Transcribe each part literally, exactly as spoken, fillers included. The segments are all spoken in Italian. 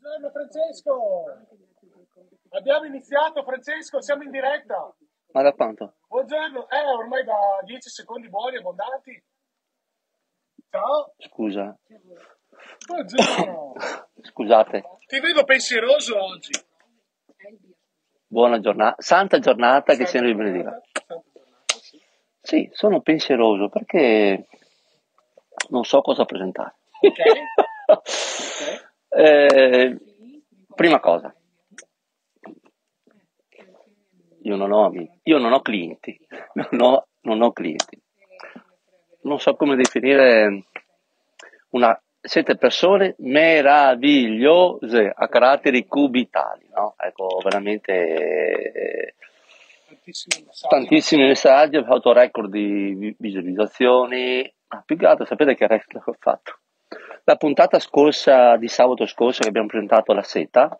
Buongiorno Francesco, abbiamo iniziato Francesco, siamo in diretta. Ma da quanto? Buongiorno, eh, ormai da dieci secondi buoni, abbondanti. Ciao, Scusa. buongiorno. Scusate. Ti vedo pensieroso oggi. Buona giornata. Santa giornata, che Santa Signore vi giornata, benedica. santa giornata, sì. Sì, sono pensieroso perché non so cosa presentare. Ok, ok. Eh, prima cosa, io non ho amici, io non ho clienti, non ho, non ho clienti. Non so come definire una... Siete persone meravigliose, a caratteri cubitali, no? Ecco, veramente eh, Tantissimi messaggi. tantissimi messaggi, ho fatto record di vi- visualizzazioni, ma più che altro sapete che record ho fatto? La puntata scorsa, di sabato scorso, che abbiamo presentato la seta,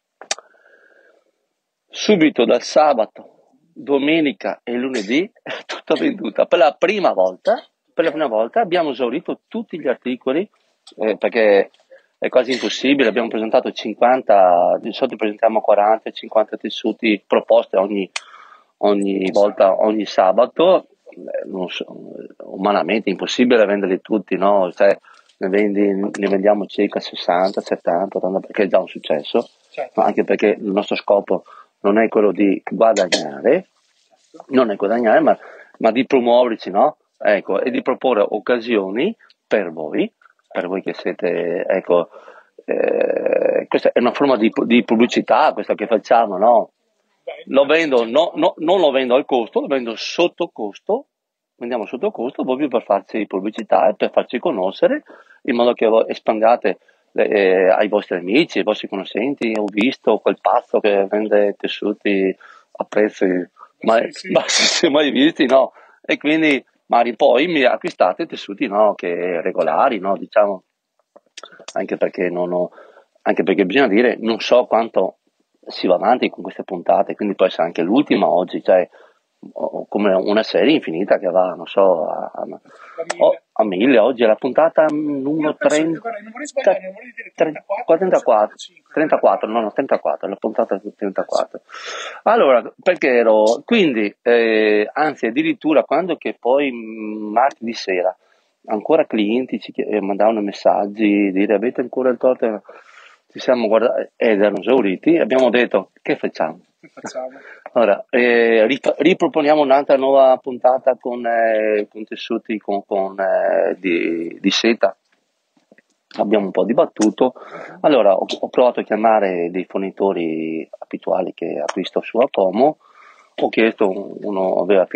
subito dal sabato, domenica e lunedì è tutta venduta. Per la prima volta, per la prima volta abbiamo esaurito tutti gli articoli, eh, perché è quasi impossibile, abbiamo presentato cinquanta, di solito presentiamo quaranta cinquanta tessuti proposte ogni, ogni volta, ogni sabato. Eh, non so, umanamente è impossibile venderli tutti, no? Cioè, ne, vendi, ne vendiamo circa sessanta, settanta, ottanta, perché è già un successo, Certo. ma anche perché il nostro scopo non è quello di guadagnare, non è guadagnare, ma, ma di promuoverci, no? Ecco, e di proporre occasioni per voi, per voi che siete, ecco, eh, questa è una forma di, di pubblicità, questa che facciamo, no? Lo vendo, no, no, non lo vendo al costo, lo vendo sotto costo, vendiamo sotto costo proprio per farci pubblicità e per farci conoscere, in modo che voi espandiate eh, ai vostri amici, ai vostri conoscenti. Ho visto quel pazzo che vende tessuti a prezzi mai, Sì, sì. bassi, mai visti, no? E quindi magari poi mi acquistate tessuti, no, che regolari, no, diciamo, anche perché non ho, anche perché bisogna dire, non so quanto si va avanti con queste puntate, quindi può essere anche l'ultima oggi, cioè o- come una serie infinita che va, non so, a, a, o- a mille. Oggi è la puntata numero Io penso che, trenta, guarda, non vorrei sbagliare, non vorrei dire tre- trentaquattro, trentaquattro, trentacinque. trentaquattro, no, no, trentaquattro, la puntata trentaquattro. Allora, perché ero, quindi, eh, anzi addirittura quando che poi mh, martedì sera ancora clienti ci chie- eh, mandavano messaggi, dire avete ancora il torto, ci siamo guardati ed erano esauriti, abbiamo detto che facciamo? Che facciamo? Allora, eh, rip- riproponiamo un'altra nuova puntata con, eh, con tessuti con, con, eh, di, di seta. Abbiamo un po' dibattuto. Allora, ho, ho provato a chiamare dei fornitori abituali che acquisto su Atomo. Ho chiesto, uno aveva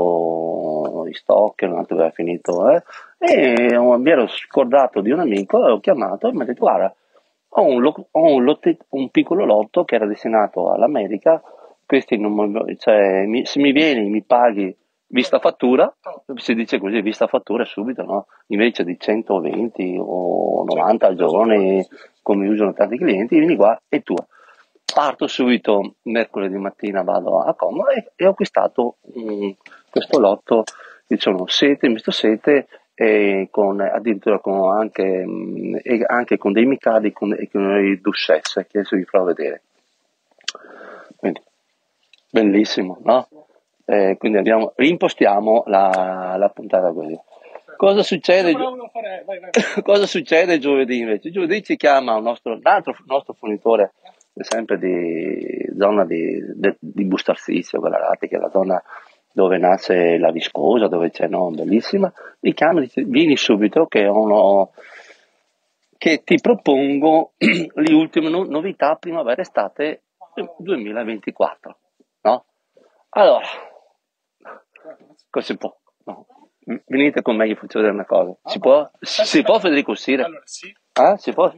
finito i stock, un altro aveva finito, eh, e mi ero scordato di un amico e ho chiamato e mi ha detto: guarda, ho un, lo- ho un lotte- un piccolo lotto che era destinato all'America. Questi non mi- cioè, mi- se mi vieni, mi paghi vista fattura, si dice così, vista fattura subito, no? Invece di centoventi o novanta giorni, come usano tanti clienti, vieni qua e tu. Parto subito mercoledì mattina, vado a Como e, e ho acquistato mm, questo lotto, diciamo, sete, misto sete, e con, addirittura con anche, mm, e anche con dei micadi con, e con i duchesse, che adesso vi farò vedere. Quindi, bellissimo, no? Eh, quindi abbiamo, rimpostiamo la, la puntata così. Cosa succede, Io volevo fare, vai, vai, vai. cosa succede giovedì invece? Giovedì ci chiama un nostro, un altro nostro fornitore, sempre di zona di, di, di Bustarsizio, quella là, che è la zona dove nasce la viscosa, dove c'è, no, bellissima. Mi chiama e dice: vieni subito che ho uno, che ti propongo le ultime no- novità primavera-estate duemilaventiquattro, no? Allora, cosa si può? No. Venite con me, io faccio vedere una cosa. Si può? Si può, Federico, uscire? Allora, sì. Ah, si può?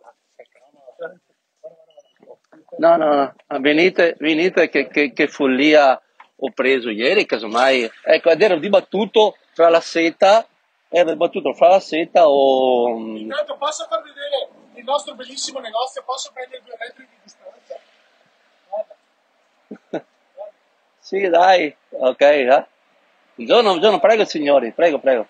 No, no, no, venite, venite che, che, che follia ho preso ieri, casomai, ecco, ed ero dibattuto tra la seta, ero dibattuto fra la seta o... Intanto posso far vedere il nostro bellissimo negozio, posso prendere due metri di distanza? Guarda. Sì, dai, ok, eh? Buongiorno, buongiorno, prego signori, prego, prego.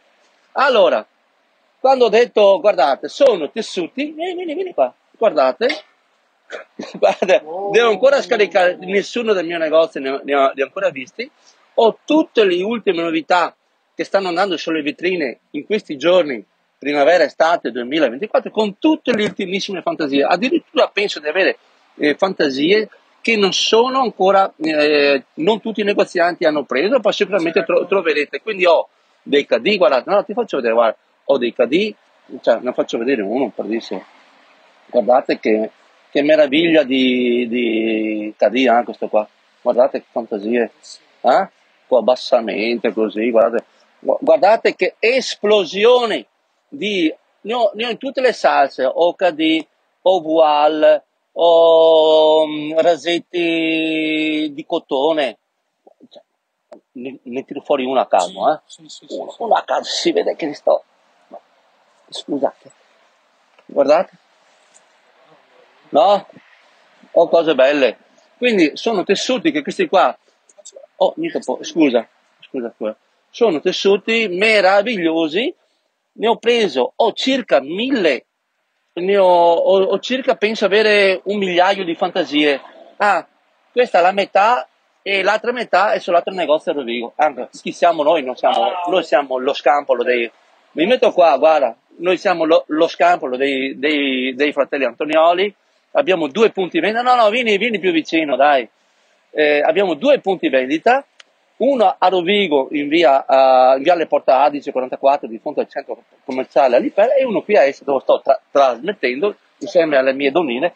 Allora, quando ho detto, guardate, sono tessuti, vieni, vieni, vieni qua, guardate, Guarda, devo ancora Oh, scaricare, nessuno del mio negozio ne, ne ha, ne ha ancora visti. Ho tutte le ultime novità che stanno andando sulle vetrine in questi giorni, primavera-estate duemilaventiquattro, con tutte le ultimissime fantasie. Addirittura penso di avere eh, fantasie che non sono ancora, eh, non tutti i negozianti hanno preso, ma sicuramente tro- certo. troverete. Quindi ho dei C D, guardate, no, ti faccio vedere, guarda, ho dei C D, cioè, ne faccio vedere uno per dirsi. Guardate che, che meraviglia di, di C D, eh, questo qua. Guardate che fantasie, Bellissimo. eh? Con abbassamento così, guardate. Gu- Guardate che esplosione di... Ne ho, ne ho in tutte le salse, o H D, o voile, o mm, rasetti di cotone. Cioè, ne, ne tiro fuori uno a Sì, caso, eh? sì, sì, sì, Uno, sì. uno a caso, si vede che li sto... Scusate, guardate. Mamma mia. No? Ho cose belle. Quindi sono tessuti che questi qua, Faccio oh, mica po- questo. scusa, scusa, scusa. Sono tessuti meravigliosi. Ne ho preso, ho circa mille, ne ho, ho, ho circa, penso avere un migliaio di fantasie. Ah, questa è la metà e l'altra metà è sull'altro negozio a Rovigo. Anche, chi siamo noi? Non siamo, noi Wow. siamo lo scampolo dei... Mi metto qua, guarda, noi siamo lo, lo scampolo dei, dei, dei fratelli Antonioli, abbiamo due punti vendita, no no, vieni, vieni più vicino, dai. Eh, abbiamo due punti vendita, uno a Rovigo in via, uh, in viale Porta Adige quarantaquattro di fronte al centro commerciale Alipera e uno qui a Est dove sto tra- trasmettendo insieme alle mie donnine.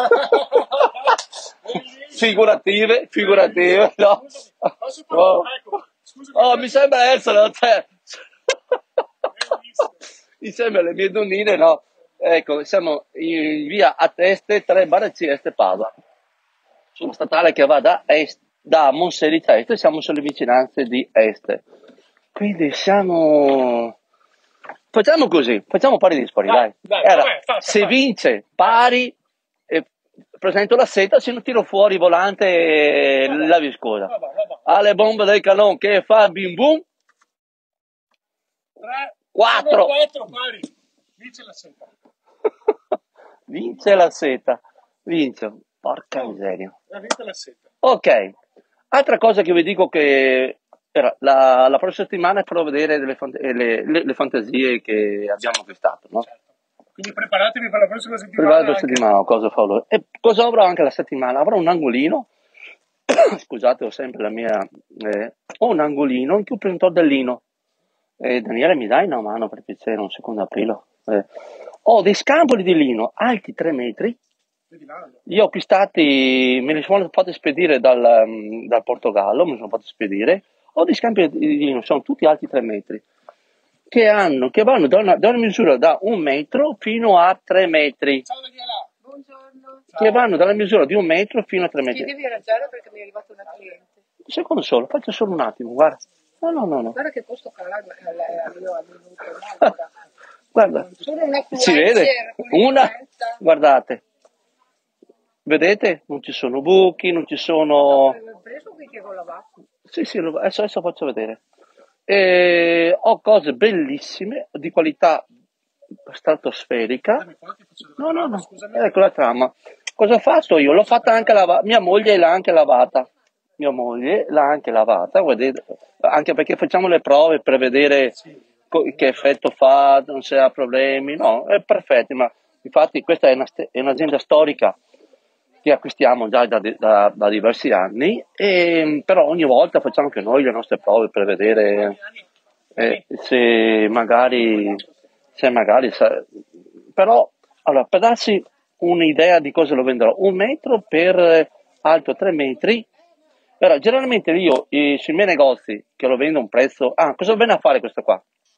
Bellissimo. Figurative, Bellissimo. figurative, no? Scusami, posso parlare? Oh, Ecco, scusami, oh, mi adesso. sembra essere te. Bellissimo. Insieme alle mie donnine, no? Ecco, siamo in via a Teste, tre barra C Est Padova. Sulla statale che va da est, da Monselice a Est, siamo sulle vicinanze di Est. Quindi siamo... Facciamo così, facciamo pari dispari, Dai, dai. dai, Era, vabbè, fatta, se fatta. vince Vai. pari, e presento la seta, se non tiro fuori volante e Vabbè, la viscosa. vabbè, vabbè. Alle bombe del canon che fa bim bum, tre, uno, quattro. quattro, pari. Dice la seta. Vince la seta, vince, porca Oh, miseria. ha vinto la seta. Ok, altra cosa che vi dico che era, la, la prossima settimana farò vedere delle fant- eh, le, le- le fantasie che abbiamo Certo, acquistato, no? certo. Quindi preparatevi per la prossima Prima settimana della anche. settimana cosa farò? E cosa avrò anche la settimana? Avrò un angolino, scusate ho sempre la mia, eh, ho un angolino in cui prendo un tordellino. Eh, Daniele mi dai una mano per piacere, un secondo aprile. Eh, ho dei scampoli di lino alti tre metri. Vedi là, allora. Li ho acquistati, me li sono fatti spedire dal, mm, dal Portogallo, me li sono fatti spedire. Ho dei scampi di lino, sono tutti alti tre metri, che hanno, che vanno da una, da una misura da un metro fino a tre metri, Ciao Daniela. Buongiorno, che Ciao. vanno dalla misura di un metro fino a tre ti metri. devi arrangiare perché mi è arrivata una cliente. Un secondo solo, faccio solo un attimo, guarda. No, no, no, no. Guarda che posto cala io al minuto, no? Allora, Guarda, sono una si vede? influencer con Una, l'influenza. guardate, vedete? Non ci sono buchi, non ci No, sono... avevo preso qui che avevo lavato. Sì, sì, lo- adesso, adesso faccio vedere. E ho cose bellissime, di qualità stratosferica. Dammi qua, ti faccio No, vedere la no, trama, no, scusami. ecco la trama. Cosa ho fatto io? L'ho fatta anche lavata, mia moglie l'ha anche lavata. Mia moglie l'ha anche lavata, guardate, anche perché facciamo le prove per vedere Sì, co- che effetto fa, non se ha problemi. No, è perfetto, ma infatti questa è, una st- è un'azienda storica che acquistiamo già da, da- da diversi anni, e, però ogni volta facciamo anche noi le nostre prove per vedere eh, se magari, se magari sa- però allora, per darsi un'idea di cosa lo venderò, un metro per eh, alto tre metri. Allora, generalmente io eh, sui miei negozi che lo vendo a un prezzo, ah, cosa viene a fare questo qua?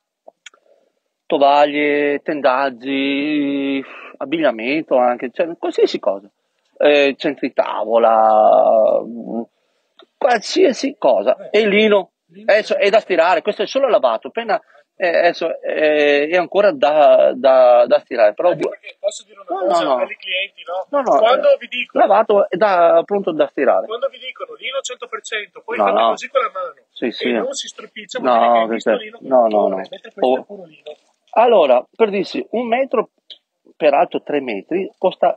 Tovaglie, tendaggi, abbigliamento anche, cioè qualsiasi cosa, eh, centri tavola, mm, qualsiasi cosa. vabbè, E il lino, lino adesso è da certo. stirare, questo è solo lavato, appena, eh, adesso eh, è ancora da, da, da stirare, però Anche perché posso dire una no, no, cosa no, agli clienti, no? no, no, Quando eh, vi dicono, lavato è da, pronto da stirare. quando vi dicono lino cento per cento, poi No, fate no, così con la mano sì, sì, e non si stropiccia, vuol dire che no, hai visto perché, lino col no, no, no. motore, mentre questo è Oh. puro lino. Allora, per dirsi, un metro per alto tre metri costa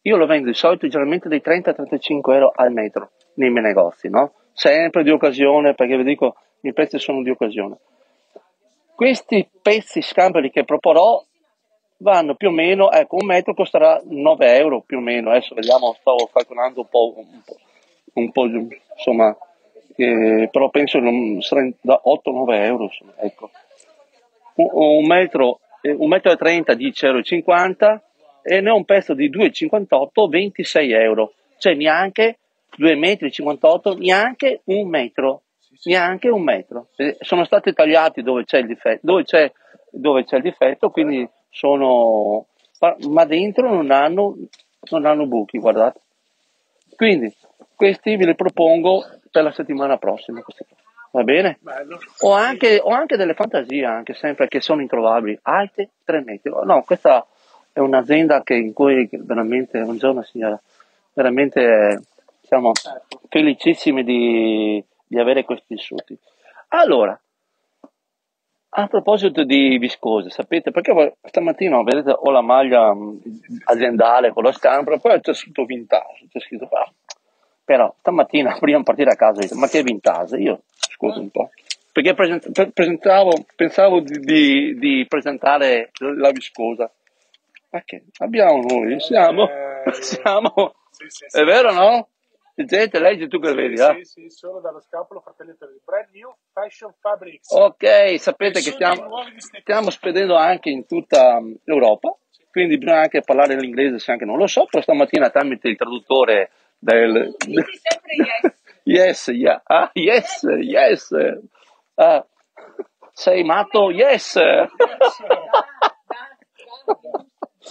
io lo vendo di solito generalmente dai trenta a trentacinque euro al metro nei miei negozi, no? Sempre di occasione, perché vi dico, i miei prezzi sono di occasione. Questi pezzi scambali che proporrò vanno più o meno, ecco, un metro costerà nove euro più o meno, adesso vediamo, stavo calcolando un po', un po', un po', insomma, eh, però penso non sarà da otto nove euro, insomma, ecco. Un, un metro, eh, un metro e trenta, dieci euro e cinquanta e ne ho un pezzo di due e cinquantotto, ventisei euro, cioè neanche due metri e cinquantotto, neanche un metro, neanche un metro. Eh, Sono stati tagliati dove c'è il difetto, dove c'è, dove c'è il difetto, quindi sono, ma ma dentro non hanno, non hanno buchi, guardate. Quindi questi ve li propongo per la settimana prossima, questi qua. Va bene? Bello. Ho anche, ho anche delle fantasie, anche sempre che sono introvabili, alte tre metri. Oh, no, questa è un'azienda che, in cui veramente un giorno signora, veramente eh, siamo Ecco. felicissimi di, di avere questi tessuti. Allora, a proposito di viscose, sapete, perché voi- stamattina vedete, ho la maglia mh, aziendale con lo scampro, poi c'è scritto vintage, c'è scritto ah. Però stamattina prima di partire a casa ho detto, ma che vintage? Io scuso un po', perché present- pre- presentavo, pensavo di, di- di presentare la viscosa. Ma che abbiamo noi? Siamo, Eh, siamo, sì, sì, è sì. vero no? Gente, leggi tu che Sì, vedi, eh? sì, sì, solo dallo scapolo Fratelli per il Brand New Fashion Fabrics. Ok, sapete che Tessuti stiamo, nuovi di stecca. stiamo spedendo anche in tutta um, Europa, quindi bisogna anche parlare l'inglese se anche non lo so, però stamattina tramite il traduttore del... Dici sempre yes. Yes, yeah, ah, yes, yes. Ah, sei matto? Yes. Yes. Da, da, da.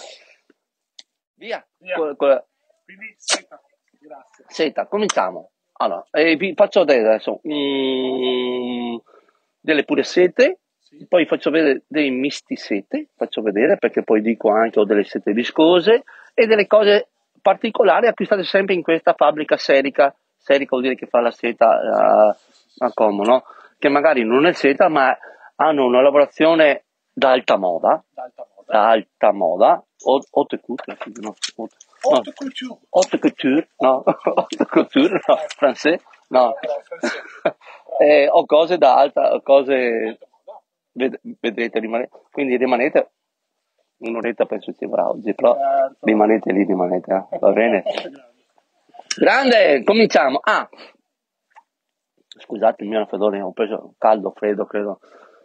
Via. Via. Co- co- Quindi seta. Grazie. Senta, cominciamo. Allora, eh, vi faccio vedere adesso mm, delle pure sete, Sì. poi faccio vedere dei misti sete, faccio vedere perché poi dico anche ho delle sete viscose e delle cose particolari acquistate sempre in questa fabbrica Serica. Serica vuol dire che fa la seta eh, a Como, no? Che magari non è seta, ma hanno una lavorazione d'alta moda, D'alta moda. da alta moda, haute haute couture, no, haute- no, Haute couture. haute couture, no, haute couture, no, francese, no, Bravo, francese. eh, ho cose da alta, cose, D'alta moda. ved- vedrete, rimane- quindi rimanete un'oretta penso ci vorrà oggi, però Certo. rimanete lì, rimanete, eh, va bene? Grande. Grande, cominciamo. Ah, scusate il mio raffreddore, ho preso caldo, freddo, credo.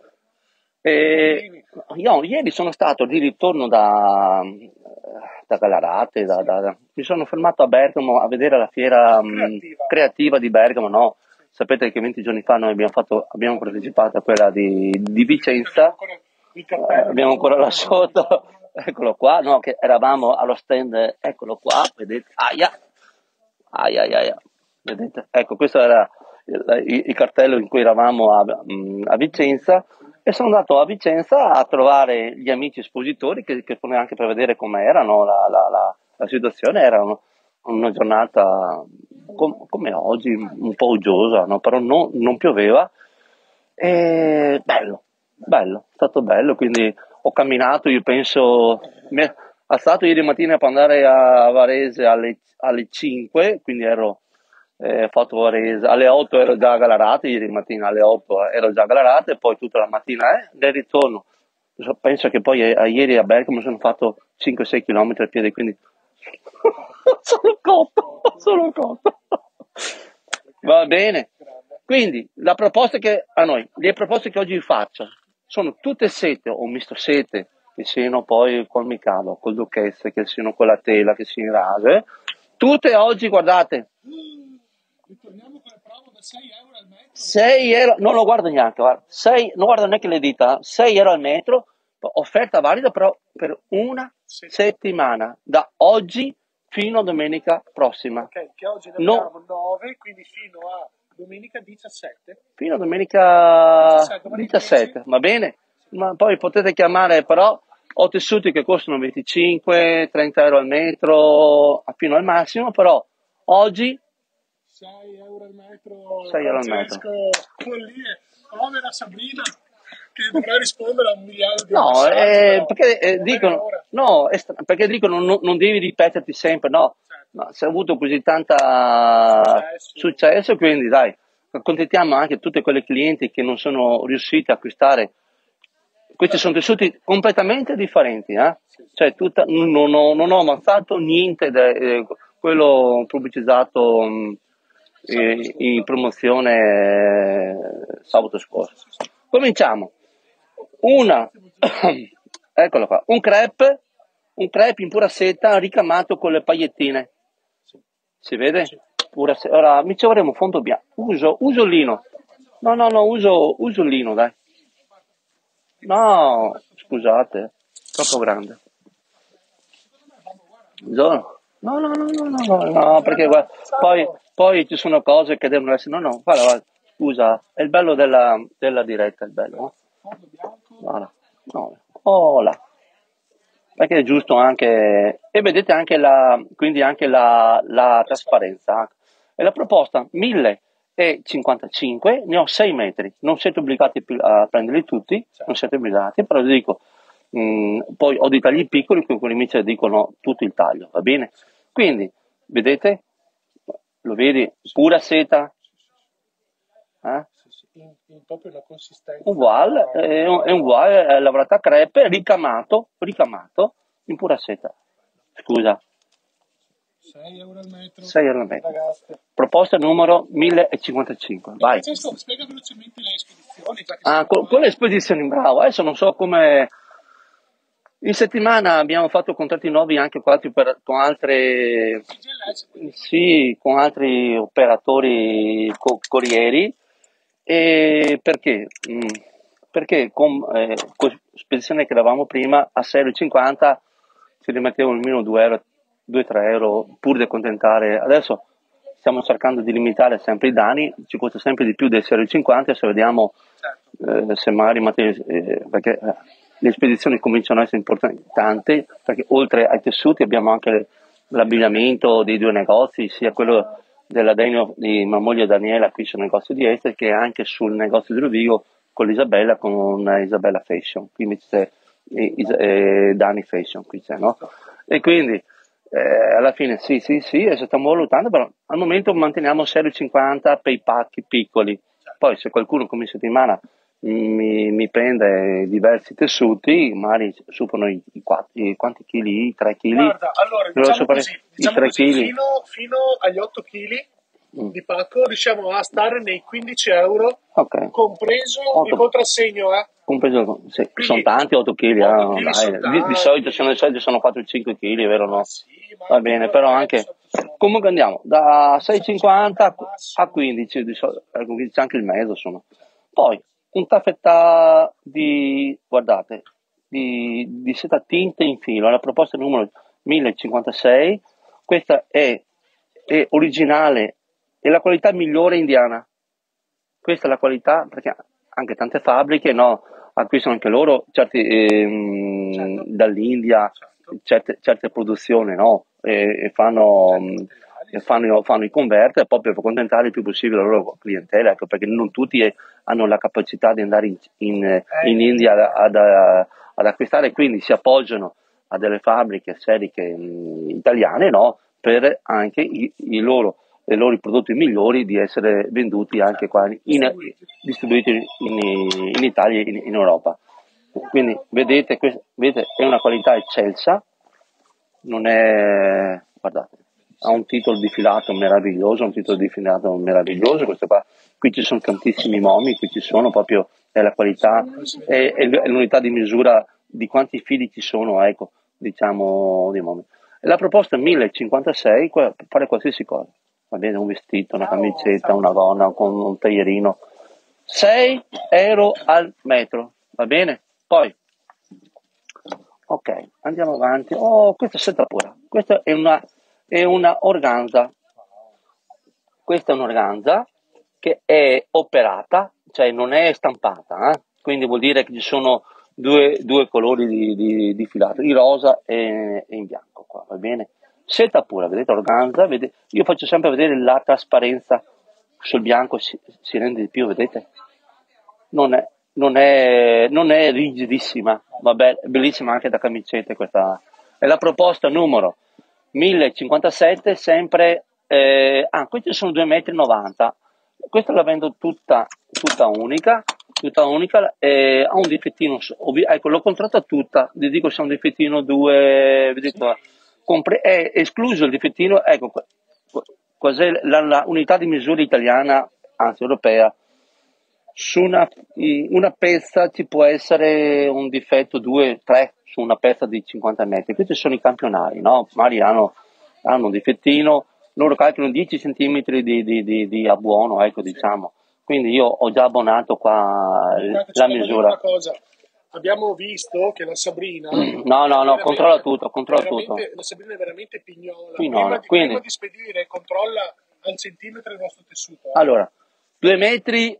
E io ieri sono stato di ritorno da, da Gallarate, da- da- da- mi sono fermato a Bergamo a vedere la fiera mh, Creativa. creativa di Bergamo, no? Sapete che venti giorni fa noi abbiamo, fatto, abbiamo partecipato a quella di, di Vicenza, Il eh, cappello. abbiamo ancora là sotto, eccolo qua, no? Che eravamo allo stand, eccolo qua, vedete, aia, aia, aia, aia. Vedete? Ecco, questo era il, il- il cartello in cui eravamo a, mh, a Vicenza e sono andato a Vicenza a trovare gli amici espositori che, che poi anche per vedere com'erano la, la, la, la situazione, era un- una giornata com- come oggi, un po' uggiosa, no? Però non, non pioveva e bello, bello, è stato bello, quindi ho camminato, io penso, mi è alzato ieri mattina per andare a Varese alle, alle cinque, quindi ero eh, fatto Varese, alle otto ero già a Gallarate, ieri mattina alle otto ero già a Gallarate, poi tutta la mattina eh, del ritorno. So- Penso che poi eh, a ieri a Bergamo sono fatto cinque sei km a piedi, quindi sono cotto, sono cotto. Va bene. Quindi la proposta che a noi, le proposte che oggi vi faccio sono tutte sete o misto sete, che siano poi col micano, col duchesse, che siano con la tela, che siano rase. Tutte oggi, guardate, Ritorniamo con le promo da sei euro al metro. sei euro, non lo guardo neanche, guarda, sei, non guardo neanche le dita, sei euro al metro, offerta valida però per una settimana, da oggi fino a domenica prossima. Ok, che oggi ne No. abbiamo nove, quindi fino a domenica diciassette. Fino a domenica diciassette, domani diciassette, va bene? Ma poi potete chiamare però, ho tessuti che costano venticinque trenta euro al metro fino al massimo, però oggi sei euro al metro. sei euro al metro. Francesco, follie. Povera Sabrina, che dovrà rispondere a un miliardo di No, messaggi, eh, però perché eh, non è dicono, ora. no, è stra- perché dicono non, non devi ripeterti sempre, no, Certo. ma se hai avuto così tanta Successo. successo, quindi dai, accontentiamo anche tutti quei clienti che non sono riusciti a acquistare. Questi sono tessuti completamente differenti, eh? Cioè, tutta, non, ho, non ho avanzato niente da eh, quello pubblicizzato mh, eh, in promozione eh, sabato scorso. Cominciamo. Una, eccolo qua, un crepe, un crepe in pura seta ricamato con le pagliettine. Si vede? Pura se- Ora mi ci avremo fondo bianco. Uso, uso il lino. No, no, no, uso, uso il lino, dai. No, scusate, troppo grande. No, no, no, no, no, no, no, no, perché guarda, poi, poi ci sono cose che devono essere. No, no, guarda, guarda, scusa, è il bello della, della diretta, è il bello. No? Guarda, no, oh là. Perché è giusto anche, e vedete anche la, quindi anche la, la trasparenza. E la proposta millecinquantacinque, ne ho sei metri, non siete obbligati più a prenderli tutti, non siete obbligati, però vi dico, mh, poi ho dei tagli piccoli, con quelli invece dicono tutto il taglio, va bene? Quindi, vedete, lo vedi, pura seta, eh? In, in proprio la consistenza. Un voile, è un, è un voile è lavorato a crepe, ricamato, ricamato in pura seta. Scusa, sei euro al metro. sei euro al metro. Ragazze. Proposta numero millecinquantacinque. Vai. Francesco, spiega velocemente le spedizioni. già che Ah, siamo con, qua. con le spedizioni, bravo. Adesso non so come. In settimana abbiamo fatto contratti nuovi anche con altri, per- con altre, G L S. sì, con altri operatori co- corrieri. E perché? Mm, Perché con, eh, con spedizione che eravamo prima a sei euro e cinquanta ci rimettevano almeno due euro, due tre euro pur di accontentare. Adesso stiamo cercando di limitare sempre i danni, ci costa sempre di più dei sei euro e cinquanta, se vediamo Certo. eh, se magari materie- eh, perché eh, le spedizioni cominciano a essere importanti, perché oltre ai tessuti abbiamo anche l'abbigliamento dei due negozi, sia quello della Degno di mia moglie Daniela qui sul negozio di Este, che anche sul negozio di Rovigo con l'Isabella, con Isabella Fashion, quindi c'è eh, Is- eh, Dani Fashion, qui c'è, no? E quindi eh, alla fine sì, sì, sì, e stiamo valutando, però al momento manteniamo sei euro e cinquanta per i pacchi piccoli. Poi se qualcuno come in settimana mi, mi prende diversi tessuti, magari superano i, i, quattro, i quanti chili? I tre chili? Guarda, allora, Devo diciamo superare così, i diciamo tre così chili. fino, fino agli otto chili Mm. di pacco riusciamo a stare nei quindici euro, Ok. compreso il Otto. contrassegno, eh. Compreso, sì, Quindi sono tanti otto chili, otto eh, chili dai. sono Di, di tanti. solito sono, di solito sono quattro cinque chili, vero Ma no? sì, ma Va anche bene, due però tre di anche. solito sono. Comunque andiamo da sei e cinquanta a- Massimo. a quindici, di solito, ecco, quindi c'è anche il mezzo, insomma. Poi un taffetà di, guardate, di, di seta tinte in filo, la proposta numero millecinquantasei, questa è, è originale, è la qualità migliore indiana. Questa è la qualità, perché anche tante fabbriche no, acquistano anche loro certi, ehm, Certo. dall'India Certo. certe, certe produzioni no, e, e fanno, mh, e fanno, fanno i converter proprio per accontentare il più possibile la loro clientela, ecco, perché non tutti eh, hanno la capacità di andare in, in, Eh, in India ad, ad, ad acquistare, quindi si appoggiano a delle fabbriche seriche mh, italiane no, per anche i, i loro i loro prodotti migliori di essere venduti anche qua in, distribuiti in, in Italia e in, in Europa. Quindi vedete, quest- vedete, è una qualità eccelsa, non è, guardate, ha un titolo di filato meraviglioso, un titolo di filato meraviglioso, questo qua, qui ci sono tantissimi momi, qui ci sono proprio, è la qualità, è, è l'unità di misura di quanti fili ci sono, ecco, diciamo, di momi. La proposta è millecinquantasei, per fare qualsiasi cosa, va bene, un vestito, una camicetta, una gonna con un taglierino, sei euro al metro, va bene? Poi, ok, andiamo avanti. Oh, questa è scelta pura, questa è una, è una organza, questa è un'organza che è operata, cioè non è stampata, eh? Quindi vuol dire che ci sono due, due colori di, di, di filato, in rosa e, e in bianco, qua, va bene? Scelta pura, vedete organza, vedete? Io faccio sempre vedere la trasparenza sul bianco, si, si rende di più, vedete? Non è, non è, non è rigidissima, vabbè, è bellissima anche da camicette questa. È la proposta numero mille cinquantasette, sempre, eh, ah, questi sono due virgola novanta metri, questa la vendo tutta, tutta unica, tutta unica, eh, ha un difettino, s- ovvi- ecco, l'ho contratta tutta, vi dico se ha un difettino due, vi dico, compre- è escluso il difettino, ecco, qua- qua- cos'è la, la unità di misura italiana, anzi europea, su una, una pezza ci può essere un difetto due tre su una pezza di cinquanta metri. Questi sono i campionari, no? Magari hanno, hanno un difettino, loro calcolano dieci centimetri di, di, di, di abbuono, ecco, Sì. diciamo. Quindi io ho già abbonato qua Intanto ci la devo dire misura. una cosa. Abbiamo visto che la Sabrina No, è no, no, controlla veramente, tutto, è controlla tutto. veramente, la Sabrina è veramente pignola. Prima Pinola. di, prima Quindi, di spedire, controlla al centimetro il nostro tessuto. eh. allora, due metri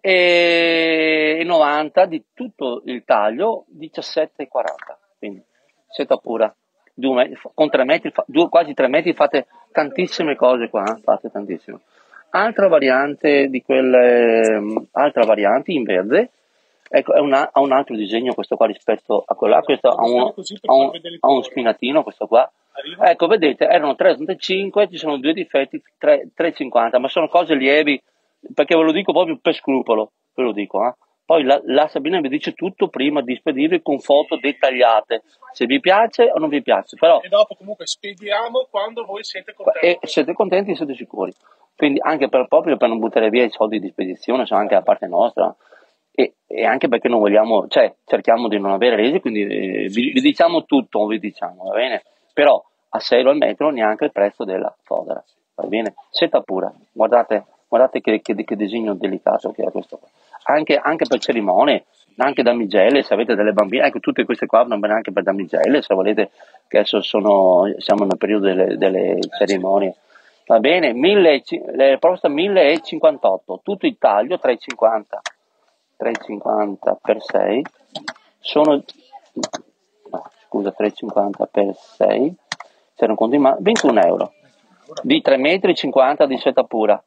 e novanta di tutto il taglio, diciassette e quaranta, quindi seta pura. Due metri, con tre metri, fa- due- quasi tre metri fate tantissime cose qua, eh, fate tantissime. Altra variante di quelle, altra variante in verde, ecco, è una- ha un altro disegno questo qua rispetto a quello là, Guarda, questo ha, devo stare uno- così per ha far un, vedere il ha un colore. spinatino questo qua. Arriva? Ecco, vedete, erano tre virgola settantacinque, ci sono due difetti, tre tre virgola cinquanta, ma sono cose lievi, perché ve lo dico proprio per scrupolo, ve lo dico, eh. Poi la, la Sabina vi dice tutto prima di spedire con foto dettagliate, se vi piace o non vi piace, però E dopo comunque spediamo quando voi siete qua- e contenti. siete contenti, siete sicuri. Quindi anche per, proprio per non buttare via i soldi di spedizione, sono anche da parte nostra, e, e anche perché non vogliamo, cioè cerchiamo di non avere resi, quindi eh, vi, Sì, vi sì. diciamo tutto, vi diciamo, va bene? Però a sei euro al metro neanche il prezzo della fodera, va bene? Seta pura, guardate, guardate che, che- che disegno delicato che ha questo qua. Anche, anche per cerimonie, anche damigelle, se avete delle bambine, ecco, tutte queste qua vanno bene anche per damigelle, se volete, che adesso sono, siamo nel periodo delle, delle cerimonie. Va bene, mille, le proposta mille cinquantotto, tutto il taglio tre virgola cinquanta, tre virgola cinquanta per sei, sono, no, scusa, tre virgola cinquanta per sei, se non conto in mano, ventuno euro, di tre metri e cinquanta di seta pura.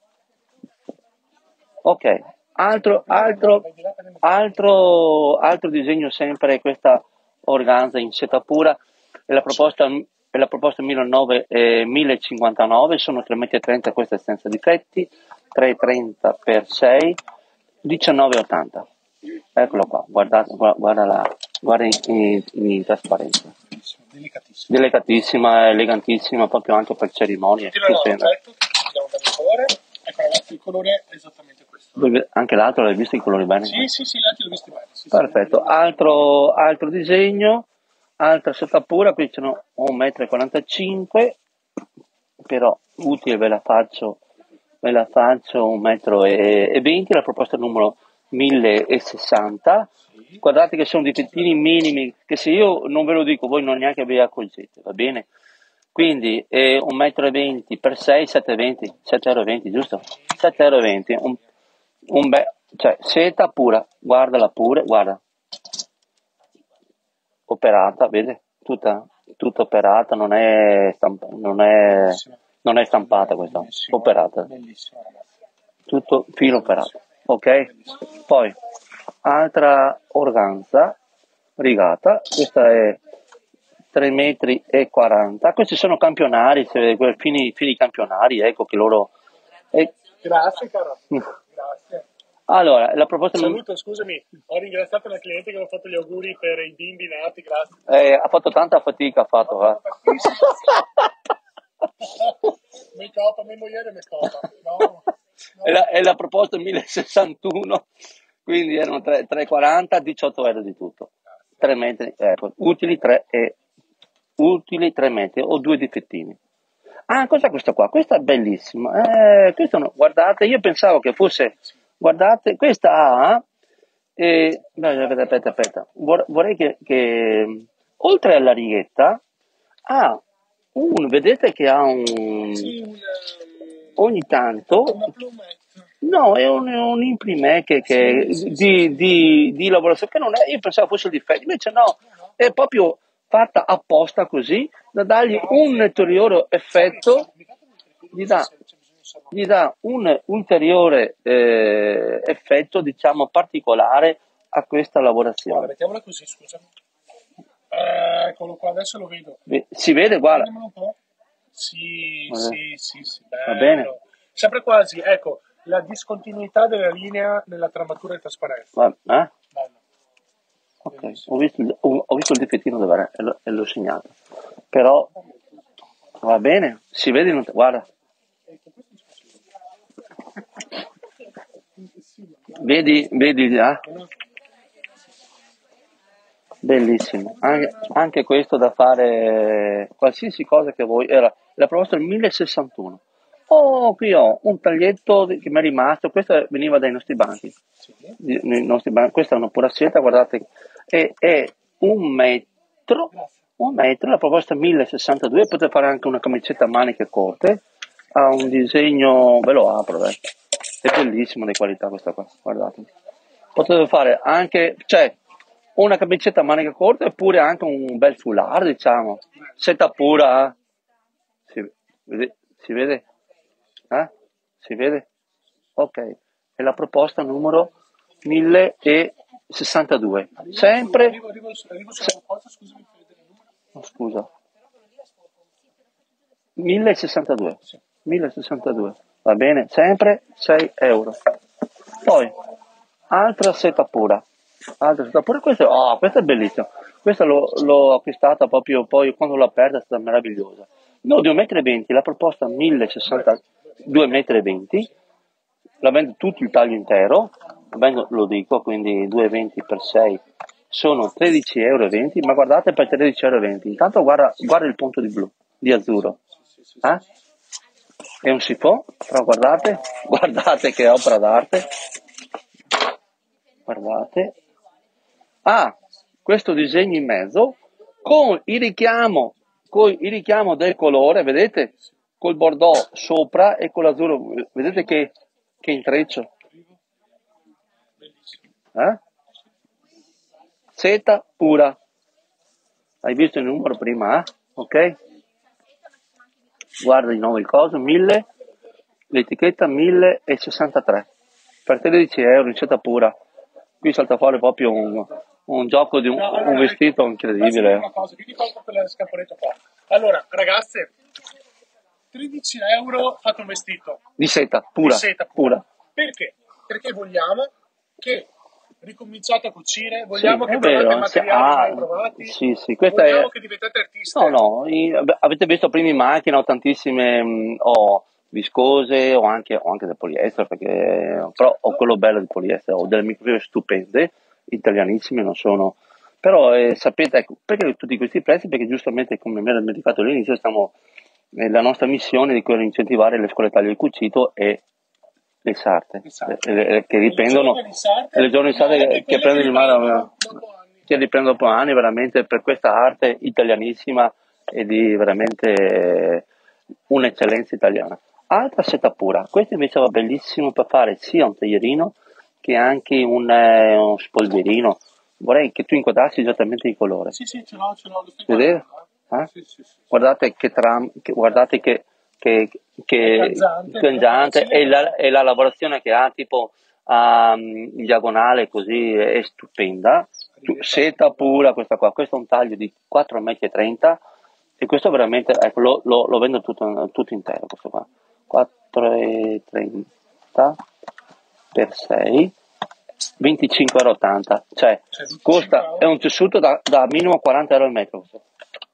Ok, altro, altro, altro, altro disegno sempre, questa organza in seta pura, è la proposta, è la proposta millenovecento eh, mille cinquantanove, sono tre virgola trenta metri, questa è senza difetti, tre virgola trenta per sei, diciannove virgola ottanta. Eccolo qua, guardate, guarda, guarda, la, guarda in, in, in trasparenza. Bellissimo, delicatissimo. Delicatissima, elegantissima, proprio anche per cerimonie. Tira Stupenda. l'oggetto, vediamo bene il colore. Ecco ragazzi, il colore è esattamente questo. Voi- Anche l'altro l'hai visto i colori bene? Sì, sì, sì, gli altri l'ho visti bene. Sì, sì, Perfetto, altro, altro disegno, altra seta pura, qui sono un metro e quarantacinque, però utile ve la faccio, ve la faccio un metro e venti, la proposta numero mille sessanta. Guardate che sono difettini minimi, che se io non ve lo dico voi non neanche vi accorgete, va bene? Quindi eh, un metro e venti per sei, sette virgola venti, sette virgola venti euro, giusto? sette virgola venti euro, un, un be- cioè seta pura, guardala pure, guarda, operata, vedi? Tutta, tutta operata, non è, stamp- non è, bellissimo. non è stampata questa, Bellissimo, operata, bellissimo ragazzi. tutto filo operato, ok? Poi, altra organza rigata, questa è tre metri e quaranta, questi sono campionari, se- quei fini, fini campionari, ecco che loro... e- Grazie caro, grazie. Allora, la proposta Saluto, scusami, ho ringraziato la cliente che mi ha fatto gli auguri per i bimbi nati, grazie. eh, ha fatto tanta fatica, ha fatto, eh. Mi copa, mia moglie mi copa. No, no. È la, è la proposta mille sessantuno, quindi erano tre virgola quaranta, diciotto euro di tutto. tre metri, ecco, utili tre e utili tre metri o due difettini. Ah, cos'è questo qua? Questa è bellissima. Eh, questo no, guardate, io pensavo che fosse, guardate, questa ha, eh, no, aspetta, aspetta, aspetta, Vor- vorrei che, che oltre alla righetta ha un, vedete che ha un, Sì, un, ehm, ogni tanto, una plumetta. no, è un, un imprimé che, che Sì, sì, di, sì, di, di lavorazione, che non è, io pensavo fosse il difetto, invece no, è proprio fatta apposta così, da dargli un ulteriore effetto, gli dà, gli dà un ulteriore eh, effetto, diciamo, particolare a questa Guarda, lavorazione. mettiamola così, scusami. Eh, eccolo qua, adesso lo vedo. Ve- Si vede, guarda, Prendimelo un po'. Sì, va sì, sì, sì, bene? bello. Sempre quasi, ecco, la discontinuità della linea nella tramatura di trasparenza. Va- eh? Bello, Ok, bellissimo. ho visto, il- ho, ho visto il difettino dov'era e l'ho, e l'ho segnato. Però va bene, si vede, in- guarda, vedi, vedi, là? Bellissimo, anche, anche questo da fare qualsiasi cosa che vuoi. Era la proposta del millesessantuno. Oh, qui ho un taglietto di- che mi è rimasto, questo veniva dai nostri banchi. Sì, Di- nei nostri banchi. Questa è una pura seta, guardate, è, è un metro, grazie. un metro, la proposta millesessantadue, potete fare anche una camicetta a maniche corte, ha un disegno, ve lo apro, dai. È bellissimo di qualità questa qua, guardate. Potete fare anche, cioè, una camicetta a maniche corte oppure anche un bel foulard, diciamo. Seta pura, eh? Si vede? Si vede? Eh? Si vede? Ok. È la proposta numero millesessantadue. Arrivo, Sempre, arrivo, arrivo, arrivo sulla se- proposta, scusami per vedere il numero. oh, scusa, millesessantadue. Sì. millesessantadue. Va bene? Sempre sei euro. Poi, altra seta pura. Altra seta pura. Questa, oh, questa è bellissima. Questa l'ho, l'ho acquistata proprio poi quando l'ho aperta, è stata meravigliosa. No, due metri e venti, la proposta millesessantadue metri e venti, la vendo tutto il taglio intero, la vendo, lo dico, quindi due e venti per sei sono tredici euro e venti, ma guardate per tredici euro e venti, intanto guarda, guarda il punto di blu, di azzurro, eh? È un sifon, però guardate, guardate che opera d'arte, guardate. Ah, questo disegno in mezzo con il richiamo, con il richiamo del colore, vedete? Col bordeaux sopra e con l'azzurro, vedete che, che intreccio? Bellissimo. Eh? Seta pura. Hai visto il numero prima, eh? Ok? Guarda di nuovo il coso, mille, l'etichetta millesessantatré. Per tredici euro in seta pura. Qui salta fuori proprio un, un gioco di un, No, un allora, vestito ecco, faccio vedere incredibile. una cosa, vieni qua con quella scappoletta qua. Allora, ragazze, tredici euro fate un vestito Di seta, di pura, seta pura. pura. Perché? Perché vogliamo che ricominciate a cucire, Sì, vogliamo che è provate vero. Se- materiali mai ah, provati, sì, sì, questa vogliamo è... che diventate artiste. No, no, i- ab- avete visto prima in macchina, ho tantissime, mh, ho viscose, o anche, ho anche del poliestere, perché, però ho quello bello di poliestere, ho delle microfibre stupende, italianissime, non sono... Però eh, sapete, ecco, perché tutti questi prezzi? Perché giustamente, come mi ero dimenticato all'inizio, stiamo, eh, la nostra missione è di quella di incentivare le scuole taglio e cucito e le sarte, Esatto. eh, eh, che Le riprendono, giovani sarte, le giovani ma anche sarte che quelle che prendono in mano, riprendono dopo anni. che riprendono dopo anni veramente per questa arte italianissima e di veramente eh, un'eccellenza italiana. Altra seta pura, questo invece va bellissimo per fare sia un taglierino che anche un, eh, un spolverino. Vorrei che tu inquadrassi esattamente il colore. Sì, sì, ce l'ho, ce l'ho, lo stai Vedete? guardando. Eh? Eh? Sì, sì, sì. Guardate che tram, che- guardate che, che, che Cangiante, cangiante facile. e la, e la lavorazione che ha tipo um, in diagonale così è stupenda. Tu- Seta pura questa qua, questo è un taglio di quattro virgola trenta metri e questo veramente, ecco, lo, lo, lo vendo tutto, tutto intero questo qua. quattro virgola trenta per sei, venticinque virgola ottanta euro, cioè Cioè, venticinque costa, euro. è un tessuto da, da minimo quaranta euro al metro. Questo.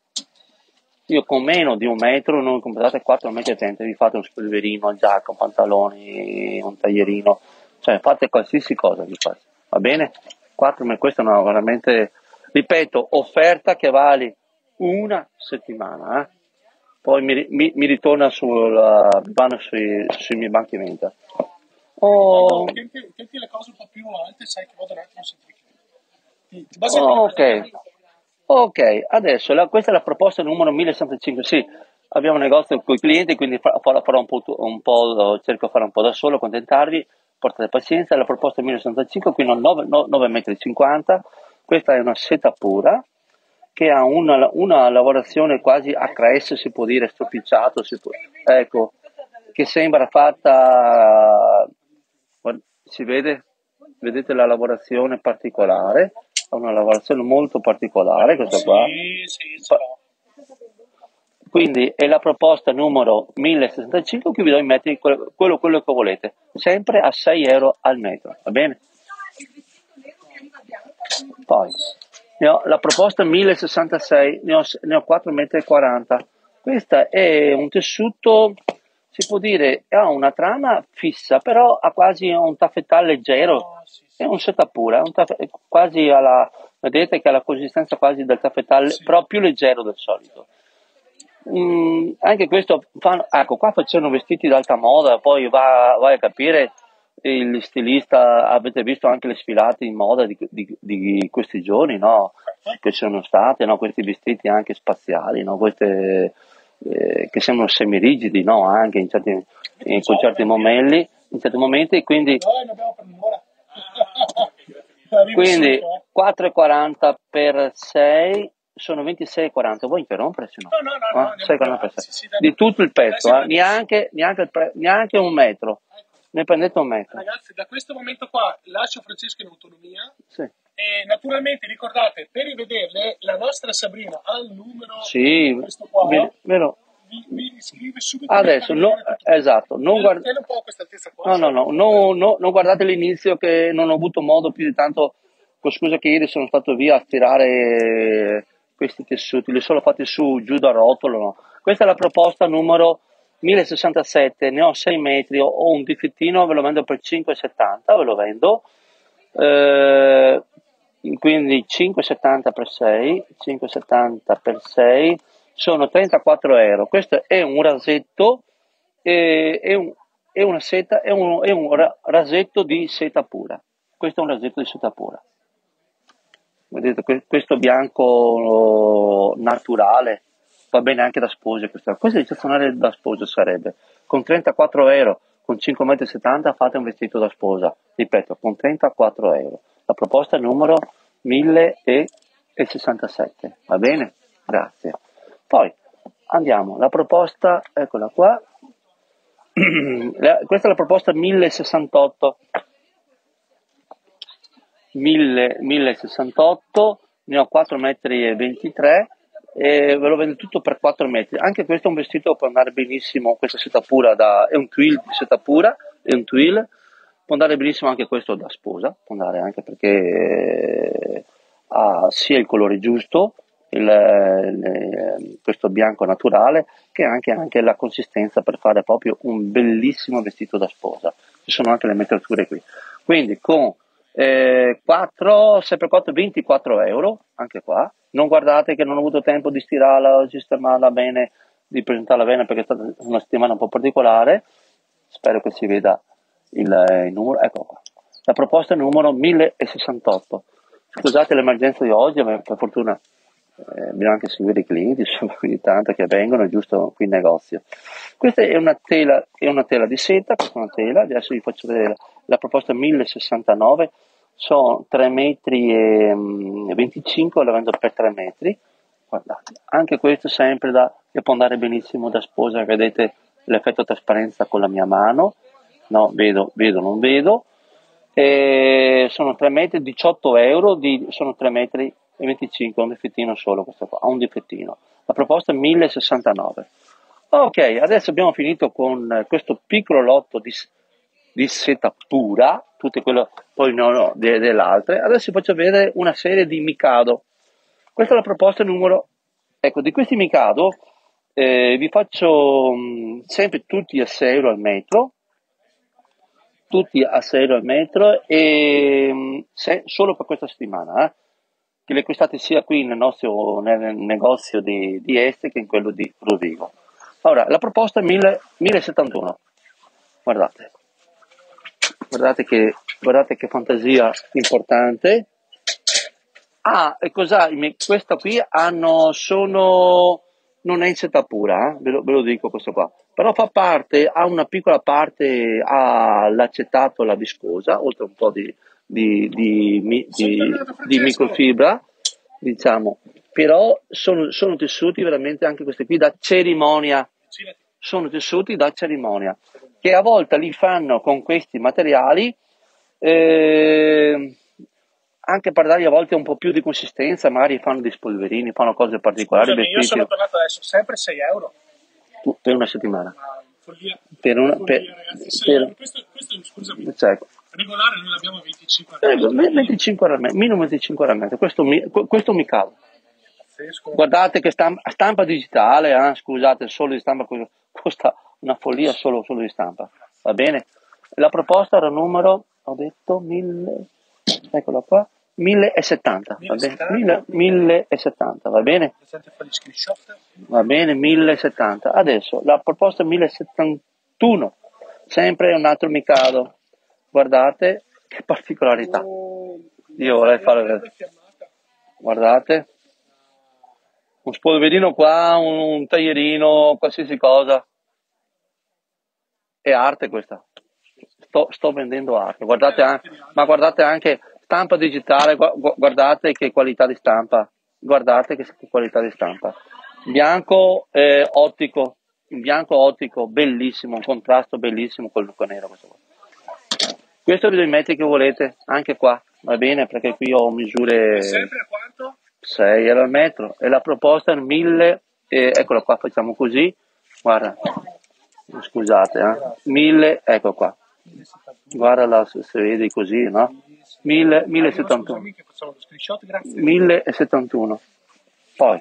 Io con meno di un metro, non comprate quattro virgola trenta metri, vi fate un spolverino, un giacca, un pantaloni, un taglierino, cioè fate qualsiasi cosa vi fate, va bene? quattro, ma questa è una veramente, ripeto, offerta che vale una settimana, eh? Poi mi, mi, mi ritorna sul, vanno sui, sui miei banchi di venta. Oh, Quando tenti, tenti le cose un po' più alte, sai che vado un attimo a sentire. Ti, ti basta oh, più. ok. Ok, adesso la- questa è la proposta numero millesessantacinque. Sì, abbiamo un negozio con i clienti, quindi fa- farò, farò un po', tu- un po', cerco di fare un po' da solo, accontentarvi, portate pazienza. La proposta millesessantacinque, qui ho nove virgola cinquanta metri. Questa è una seta pura che ha una, una lavorazione quasi a crest, si può dire, stropicciato, si può- ecco, che sembra fatta, guarda, si vede? vedete la lavorazione particolare, ha una lavorazione molto particolare questa qua. Sì, sì, ce l'ho. Quindi è la proposta numero mille sessantacinque che vi do in metri quello, quello, quello che volete, sempre a sei euro al metro, va bene? Poi ne ho la proposta mille sessantasei, ne ho, ne ho quattro virgola quaranta metri. Questa è un tessuto, si può dire, ha una trama fissa, però ha quasi un taffettale leggero, Oh, sì, sì. è un settapura, è un taff- è quasi alla, vedete che ha la consistenza quasi del taffettale, Sì. però più leggero del solito. Mm, anche questo fanno, ecco, qua facevano vestiti d'alta moda, poi va, vai a capire il stilista, avete visto anche le sfilate in moda di, di- di questi giorni, no? Che sono state, no? Questi vestiti anche spaziali, no? Queste, eh, che sembrano semirigidi, no? Anche in certi, in, con certi momenti, in certi momenti, quindi, Noi ne abbiamo per un'ora. Arrivi quindi subito, eh. quattro virgola quaranta per sei sono ventisei virgola quaranta. Vuoi interrompere? Se no? No, no, no, no, Ah, andiamo sei virgola quaranta per avanti. sei. Sì, sì, dai. Di tutto il pezzo, Adesso eh? neanche, neanche, il pre- neanche un metro. Ne prendete un metro. Ragazzi, da questo momento qua lascio Francesco in autonomia. Sì. E naturalmente ricordate, per rivederle, la nostra Sabrina ha il numero Sì, questo qua. ve- vero. Vi, vi iscrive subito. Adesso, per no, vedere tutto. esatto, non guard- Tieni un po' questa altezza qua. no, no, no, no, no, non guardate l'inizio che non ho avuto modo più di tanto, con scusa che ieri sono stato via a tirare questi tessuti, li sono fatti su, giù da rotolo, no. Questa è la proposta numero mille sessantasette, ne ho sei metri, ho, ho un difettino, ve lo vendo per cinque virgola settanta, ve lo vendo, eh, quindi cinque virgola settanta per sei, cinque virgola settanta per sei, sono trentaquattro euro. Questo è un rasetto, eh, è, un, è una seta, è un, è un ra- rasetto di seta pura. Questo è un rasetto di seta pura. Vedete, que- questo bianco naturale va bene anche da sposa. Questo, questo è eccezionale da sposa sarebbe. Con trentaquattro euro, con cinque virgola settanta metri fate un vestito da sposa. Ripeto, con trentaquattro euro. La proposta è il numero mille sessantasette. Va bene? Grazie. Poi andiamo, la proposta, eccola qua. La- questa è la proposta mille sessantotto. mille, mille sessantotto, ne ho quattro virgola ventitré metri e ve lo vendo tutto per quattro metri. Anche questo è un vestito che può andare benissimo, questa seta pura da, è un twill di seta pura, è un twill, può andare benissimo anche questo da sposa, può andare anche perché eh, ha sia il colore giusto, il, il- questo bianco naturale, che anche, anche la consistenza per fare proprio un bellissimo vestito da sposa. Ci sono anche le metrature qui. Quindi con eh, quattro, sei per quattro, ventiquattro euro, anche qua. Non guardate che non ho avuto tempo di stirarla, di sistemarla bene, di presentarla bene perché è stata una settimana un po' particolare. Spero che si veda il, il numero. Ecco qua. La proposta è numero mille sessantotto. Scusate l'emergenza di oggi, ma per fortuna eh, bisogna anche seguire i clienti, insomma, ogni tanto che vengono, è giusto qui in negozio. Questa è una tela, è una tela di seta, questa è una tela, adesso vi faccio vedere la proposta mille sessantanove, sono tre metri e venticinque, la vendo per tre metri. Guardate, anche questo sempre da, che può andare benissimo da sposa, vedete l'effetto trasparenza con la mia mano, no, vedo, vedo, non vedo, e sono tre metri, diciotto euro, di, sono tre metri e venticinque, un difettino solo questo qua, ha un difettino. La proposta è mille sessantanove. Ok, adesso abbiamo finito con questo piccolo lotto di, di seta pura, tutte quelle, poi no, no, de, delle altre. Adesso vi faccio vedere una serie di Mikado. Questa è la proposta numero, ecco, di questi Mikado eh, vi faccio mh, sempre tutti a sei euro al metro, tutti a sei euro al metro e mh, se, solo per questa settimana, eh, che le acquistate sia qui nel nostro nel negozio di, di Este che in quello di Rovigo. Ora, la proposta è mille, mille settantuno, guardate, guardate che, guardate che fantasia importante. Ah, e cosa? Questa qui hanno, sono, non è in seta pura, eh? ve, lo, ve lo dico questo qua, però fa parte, ha una piccola parte, ha l'acetato, la viscosa, oltre un po' di, di, di, di, di, di microfibra, diciamo, però sono, sono tessuti veramente anche questi qui da cerimonia, sono tessuti da cerimonia, che a volte li fanno con questi materiali Eh, anche per dargli a volte un po' più di consistenza, magari fanno dei spolverini, fanno cose particolari, Scusami, io vestiti sono tornato adesso, sempre sei euro. tu- per una settimana. Ma follia, Per una, per, follia ragazzi, sei per- euro. Questo, questo, scusami, cioè, regolare noi l'abbiamo a venticinque al prego, metro. ve- venticinque euro al mese, minimo venticinque euro al mese, questo mi, que- questo mi cala. Pazzesco. Guardate che stampa, stampa digitale, eh, scusate, solo di stampa co- costa una follia solo, solo di stampa, va bene? La proposta era numero, ho detto, mille, eccola qua, millesettanta, va bene? Mille- millesettanta, va bene? La gente fa gli screenshot. Va bene, millesettanta. Adesso la proposta è millesettantuno, sempre un altro Mikado. Guardate che particolarità. Io vorrei fare vedere. Guardate. Un spolverino qua, un, un taglierino, qualsiasi cosa. È arte questa. Sto, sto vendendo arte. Guardate anche, ma guardate anche stampa digitale, gu- gu- guardate che qualità di stampa. Guardate che qualità di stampa. Bianco eh, ottico, in bianco ottico, bellissimo, un contrasto bellissimo col buco nero. Questo, qua. Questo vi metti che volete, anche qua, va bene, perché qui ho misure Sempre a quanto? sei euro al metro e la proposta è mille, eh, eccola qua, facciamo così, guarda, scusate, eh, mille, ecco qua, guarda la, se se vedi così, no? mille, millesettantuno, Scusami che facciamo lo screenshot, grazie. millesettantuno, poi,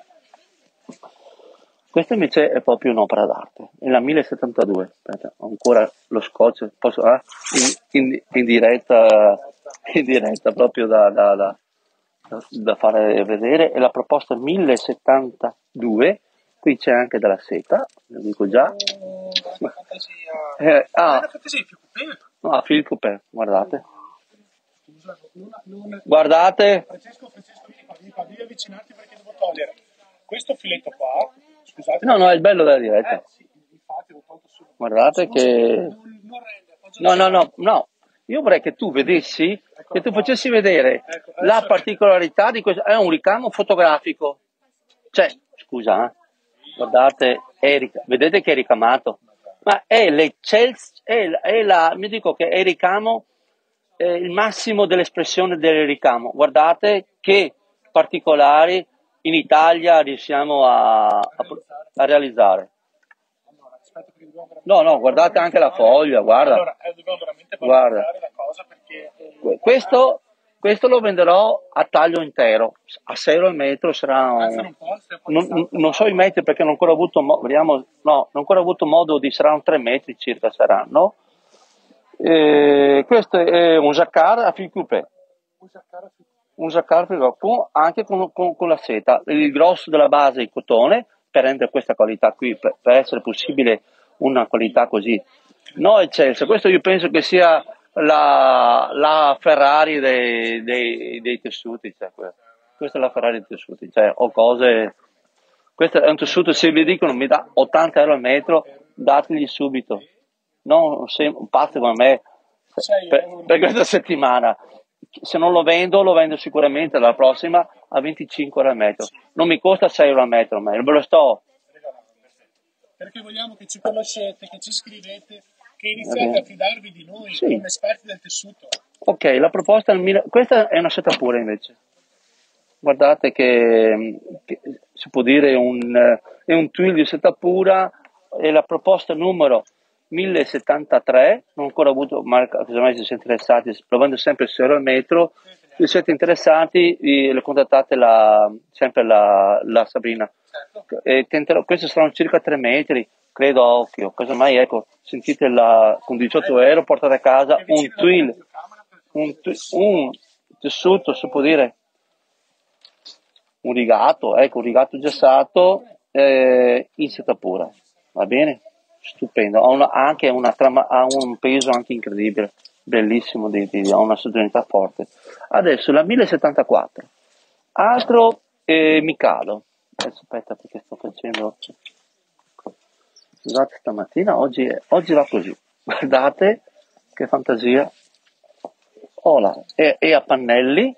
questa invece è proprio un'opera d'arte, è la millesettantadue, aspetta, ho ancora lo scotch, posso, eh? in, in, in diretta, in diretta proprio da, da, da, da fare vedere, e la proposta è millesettantadue, qui c'è anche della seta, lo dico già, Oh, la fantasia. eh, Ah, ah, la fantasia più coupé. no, Phil Coupé, guardate, Scusa, non, non... guardate, Francesco, Francesco, vieni qua, vieni qua, devi avvicinarti perché devo togliere questo filetto qua. Scusate. no, no, è il bello della diretta, Eh, sì, infatti l'ho tolto solo. guardate Scusa, che, non, non rende, appoggio no, il no, no, sedile. no, io vorrei che tu vedessi, che tu facessi vedere Ecco, la adesso particolarità di questo, è un ricamo fotografico, cioè, scusa, eh, guardate, è ric- vedete che è ricamato, ma è l'eccelsi, è, la- è la, mi dico che è il ricamo, è il massimo dell'espressione del ricamo, guardate che particolari in Italia riusciamo a, a, a realizzare. allora, aspetta perché dobbiamo veramente No, no, guardate anche la foglia, guarda. Allora, eh, dobbiamo veramente Guarda. valorizzare la cosa perché eh, Que- Questo, questo lo venderò a taglio intero, a sei euro al metro sarà alzano un... un po', stai un po' Non, distante. non so i metri perché non ho ancora avuto, mo- vediamo, no, non ho ancora avuto modo di, saranno tre metri circa saranno. Eh, questo è un jacquard a fil coupé, un jacquard fil coupé, anche con, con- con la seta, il grosso della base è il cotone, per rendere questa qualità qui, per, per essere possibile una qualità così. No, eccelsa, questo io penso che sia la, la Ferrari dei, dei- dei tessuti, cioè, que- questa è la Ferrari dei tessuti, cioè, ho cose, questo è un tessuto, se vi dicono mi dà ottanta euro al metro, dategli subito, non se- un pazzo come me, per, per questa settimana, se non lo vendo, lo vendo sicuramente la prossima a venticinque euro al metro, non mi costa sei euro al metro, ma ve lo sto, Perché vogliamo che ci conoscete, che ci scrivete, che Va iniziate bene. a fidarvi di noi Sì. come esperti del tessuto. ok, la proposta, è il mille- questa è una seta pura invece. Guardate che, che si può dire un, eh, è un twill di seta pura e la proposta numero millesettantatré, non ho ancora avuto, ma casomai se siete interessati, lo vendo sempre sei euro al metro, se siete interessati eh, le contattate la, sempre la, la Sabrina. Certo. E tenterò, questo saranno circa tre metri, credo a occhio, casomai ecco, sentite la, con diciotto euro portate a casa un twill, un, twi- un tessuto, si può dire, un rigato, ecco, un rigato gessato eh, in seta pura, va bene? Stupendo, ha, una- ha anche una trama, ha un peso anche incredibile, bellissimo, di, di- ha una sottolineità forte. Adesso la millesettantaquattro, altro eh, Mikado. Adesso aspetta perché sto facendo, scusate stamattina, oggi, è- oggi va così, guardate che fantasia. Ola, è, è a pannelli,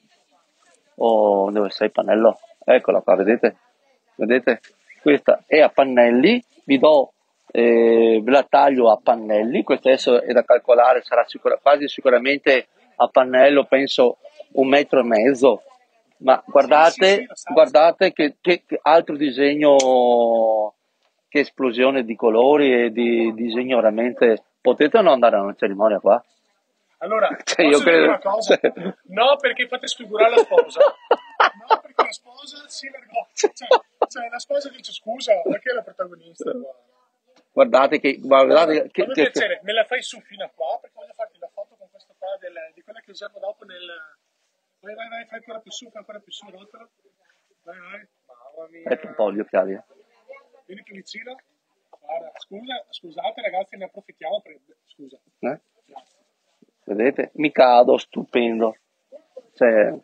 o dove sei il pannello? Eccola qua, vedete? Vedete? Questa è a pannelli, vi do eh, ve la taglio a pannelli, questo adesso è da calcolare, sarà sicura- quasi sicuramente a pannello, penso un metro e mezzo, ma Sì, sì, sì, guardate, lo sai, lo sai. guardate che, che- che altro disegno, che esplosione di colori e di disegno veramente, potete non andare a una cerimonia qua? Allora, Cioè io posso dire credo, una cosa? cioè... No, perché fate sfigurare la sposa. No, perché la sposa si vergogna. Cioè, cioè, la sposa dice scusa, perché è la protagonista qua? guardate che, Guarda, guardate che, fammi che- che- piacere, me la fai su fino a qua, perché voglio farti la foto con questo qua del- di quella che usiamo dopo nel... Vai, vai, vai, fai ancora più su, fai ancora più su, rotolo. Vai, vai. Mamma aspetta un po' mia. gli occhiali, eh. Vieni più vicino. Guarda, scusa, scusate ragazzi, ne approfittiamo per... Scusa. Eh? Grazie. Vedete? Mi cado, stupendo. Cioè,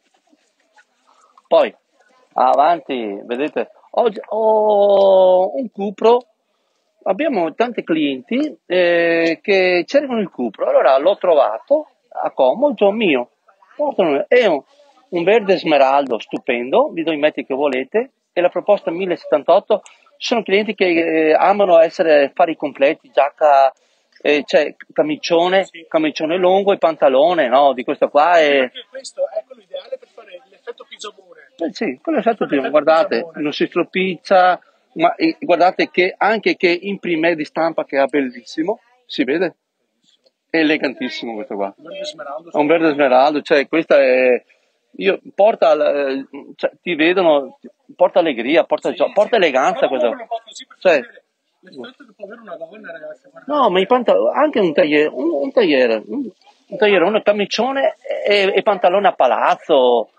poi, avanti, vedete, oggi ho un Cupro, abbiamo tanti clienti eh, che cercano il Cupro, allora l'ho trovato a Como, mio, molto mio. È un, un verde smeraldo stupendo, vi do i metri che volete, e la proposta mille settantotto, sono clienti che eh, amano essere fare i completi, giacca, eh, cioè camicione, Sì. camicione lungo e pantalone, no, di questo qua Sì, è... perché questo è quello ideale per fare l'effetto pigiamone. Eh sì, quello è Per stato fare primo, l'effetto guardate, pigiamone. non si stropiccia, ma eh, guardate che anche che in prime di stampa che è bellissimo, si vede? È elegantissimo questo qua. Verde smeraldo. È un verde smeraldo, cioè questa è... Io, porta, eh, cioè, ti vedono, porta allegria, porta, Sì, gio- sì. porta eleganza Però questo. muovono un po' così per far Cioè, vedere l'effetto che può avere una donna, ragazzi. no, ma i Guardate. pantaloni, anche un tagliere, un, un tagliere, un, un tagliere, un camicione e, e pantalone a palazzo,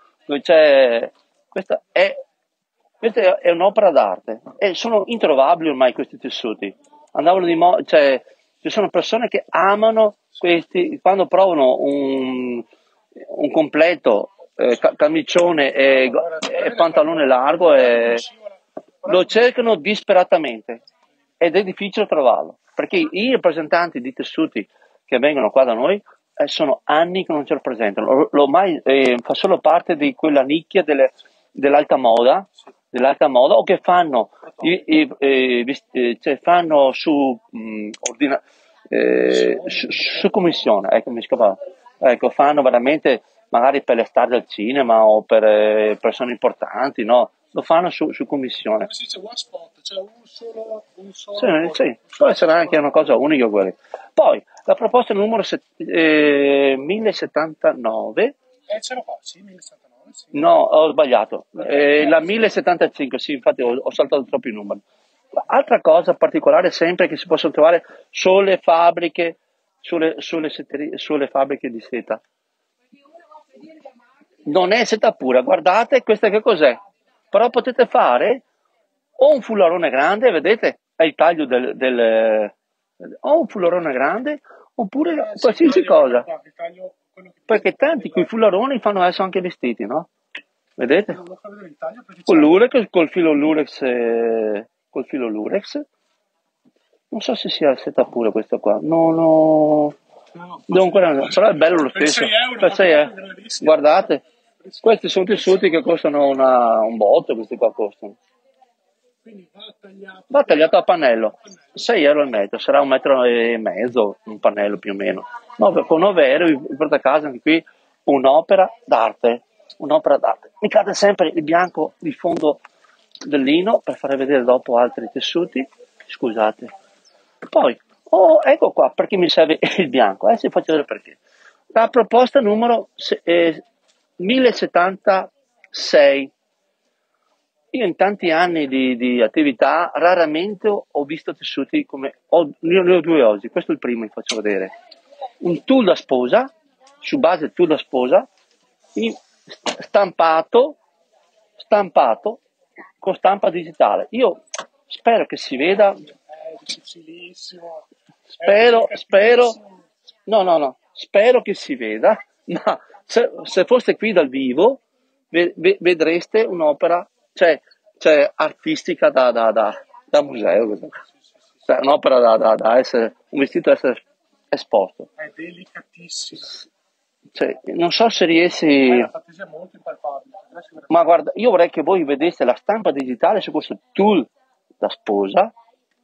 cioè, questa è, questa è, è un'opera d'arte e sono introvabili ormai questi tessuti. Andavano di mo- cioè, ci sono persone che amano questi, quando provano un, un completo eh, ca- camicione e, Guardate, e guardate, pantalone largo guardate come e scivola. lo Guardate come... cercano disperatamente ed è difficile trovarlo perché i rappresentanti di tessuti che vengono qua da noi eh, sono anni che non ci rappresentano. Lo, lo mai, eh, fa solo parte di quella nicchia delle- dell'alta moda, dell'alta moda o che fanno, i, i- eh, vis- eh, cioè fanno su, mh, ordina- eh, su, su commissione, ecco, mi scappava. Ecco, fanno veramente magari per le star del cinema o per eh, persone importanti, no? Lo fanno su, su commissione. Come si dice one spot, cioè un solo, un Sì, solo, sì, un può solo essere anche posto. una cosa unica quella. Poi, la proposta numero set- eh, mille settantanove, Eh, ce la fa, sì, mille settantanove, sì. no, ho sbagliato, eh, la mille settantacinque, sì, infatti ho, ho saltato troppi numeri. Altra cosa particolare sempre che si possono trovare sulle fabbriche, sulle, sulle setterie- sulle fabbriche di seta. Non è seta pura, guardate questa che cos'è. Però potete fare o un fullarone grande, vedete, è il taglio del, del o un fullarone grande oppure Eh, sì, il qualsiasi taglio, guarda cosa. qua, il taglio, quello che dice, Perché il taglio tanti quei della... fullaroni fanno adesso anche vestiti, no? Vedete? Volevo far vedere il taglio perché Con c'è... l'urex, col filo lurex, eh, col filo lurex. Non so se sia seta pura questo qua. No, no. No, Devo forse ancora... Però è bello lo per stesso. sei euro, Per ma sei, proprio eh. grandissimo. Guardate, questi sono tessuti che costano una- un botto, questi qua costano. Quindi va tagliato, Va tagliato a a pannello, pannello. sei euro il metro, sarà un metro e mezzo, un pannello più o meno. No, con nove euro vi porta a casa anche qui un'opera d'arte, un'opera d'arte. Mi cade sempre il bianco di fondo del lino per fare vedere dopo altri tessuti, scusate. Poi, oh, ecco qua, perché mi serve il bianco, adesso vi faccio vedere perché. La proposta numero se- eh, mille settantasei. Io in tanti anni di, di attività raramente ho, ho visto tessuti come... Ho, ne ho ne ho due oggi, questo è il primo che faccio vedere. Un tulle da sposa, su base tulle da sposa, in- stampato, stampato con stampa digitale. Io spero che si veda, È difficilissimo, è spero, spero, delicatissimo. no, no, no, spero che si veda, ma se, se foste qui dal vivo ve- ve- vedreste un'opera, cioè, cioè artistica da, da, da, da museo, questa. Cioè, un'opera da, da, da essere, un vestito da essere esposto. È delicatissimo. Cioè, non so se È riesci, una fantasia molto impalpabile. Adesso veramente- ma guarda, io vorrei che voi vedeste la stampa digitale su questo tool da sposa,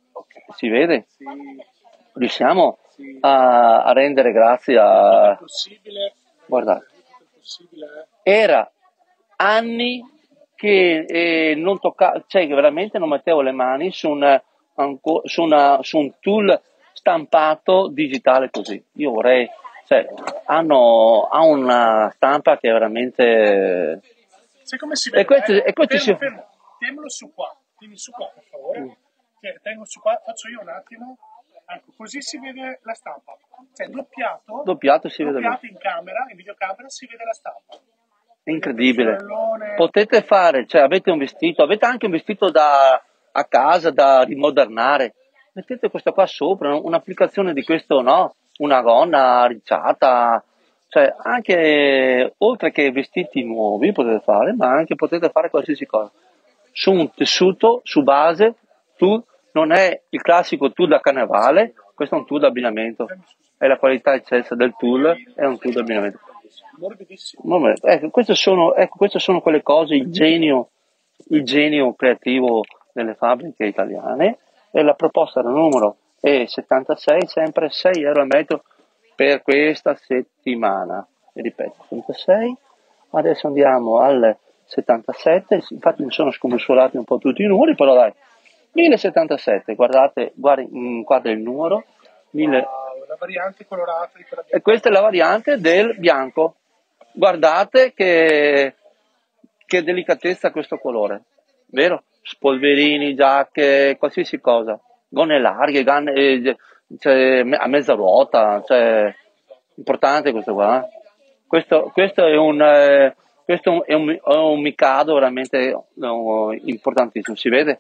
si vede? Sì, Riusciamo sì. a, a rendere grazie Tutto a... il possibile, Guardate, tutto il possibile, eh. era anni che eh, non toccavo, cioè che veramente non mettevo le mani su, un anco- su, una- su un tool stampato digitale così. Io vorrei, cioè, hanno, ha una stampa che è veramente... Sai come si E vede? questo, Eh? e questo Fermo, si... fermo, tienilo su qua, tieni su qua per favore. Tieni, tengo su qua, faccio io un attimo. Ecco, così si vede la stampa. Cioè, doppiato, Doppiato si vede bene. doppiato in camera, in videocamera, si vede la stampa. Incredibile. Il fiorellone. Potete fare, cioè avete un vestito, avete anche un vestito da, a casa da rimodernare. Mettete questo qua sopra, no? Un'applicazione di questo, no? Una gonna arricciata, cioè anche oltre che vestiti nuovi potete fare, ma anche potete fare qualsiasi cosa. Su un tessuto, su base, tu non è il classico tool da carnevale, questo è un tool d'abbinamento. È la qualità eccelsa del tool, è un tool d'abbinamento. Morbidissimo. Vabbè, ecco, queste sono, ecco, queste sono quelle cose, il genio, il genio creativo delle fabbriche italiane. E la proposta del numero è settantasei, sempre sei euro al metro per questa settimana. E ripeto, settantasei, adesso andiamo al settantasette, infatti mi sono scombussolati un po' tutti i numeri, però dai, millesettantasette, guardate, guardi, mm, guarda il numero, mille, Wow, la variante colorata di quella e questa è la variante del bianco. Guardate che, che delicatezza questo colore, vero? Spolverini, giacche, qualsiasi cosa. Gonne larghe, ganne, eh, cioè, a mezza ruota, cioè, importante questo qua. eh. Questo, questo è un, eh, questo è un, è un Mikado veramente no, importantissimo, si vede?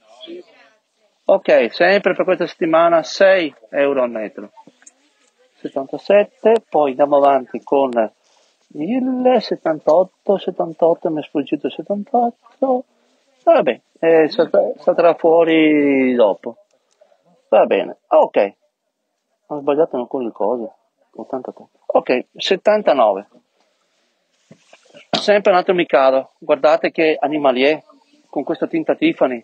Ok, sempre per questa settimana sei euro al metro. settantasette, poi andiamo avanti con il settantotto, settantotto, mi è sfuggito il settantotto, vabbè, eh, salt- salterà fuori dopo, va bene, ok, ho sbagliato ancora le cose, ottantatré, ok, settantanove, sempre un altro Mikado, guardate che animalier, con questa tinta Tiffany,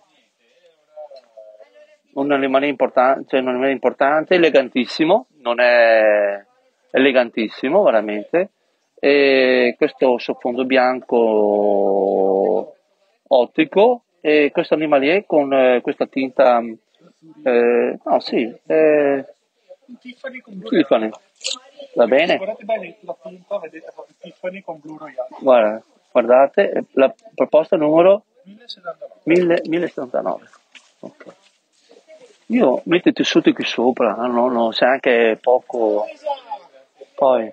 un animale importante, cioè un animale importante, elegantissimo, non è elegantissimo veramente, e questo sottofondo bianco ottico e questo animalier con eh, questa tinta, eh, no sì, eh, un Tiffany con Blu Tiffany, Royale. va bene? Guardate bene la tinta, vedete proprio Tiffany con Blu Royale. Guarda, guardate, la proposta numero millesettantanove. mille, millesettantanove. Ok. Io metto i tessuti qui sopra, no, no, c'è anche poco. Poi,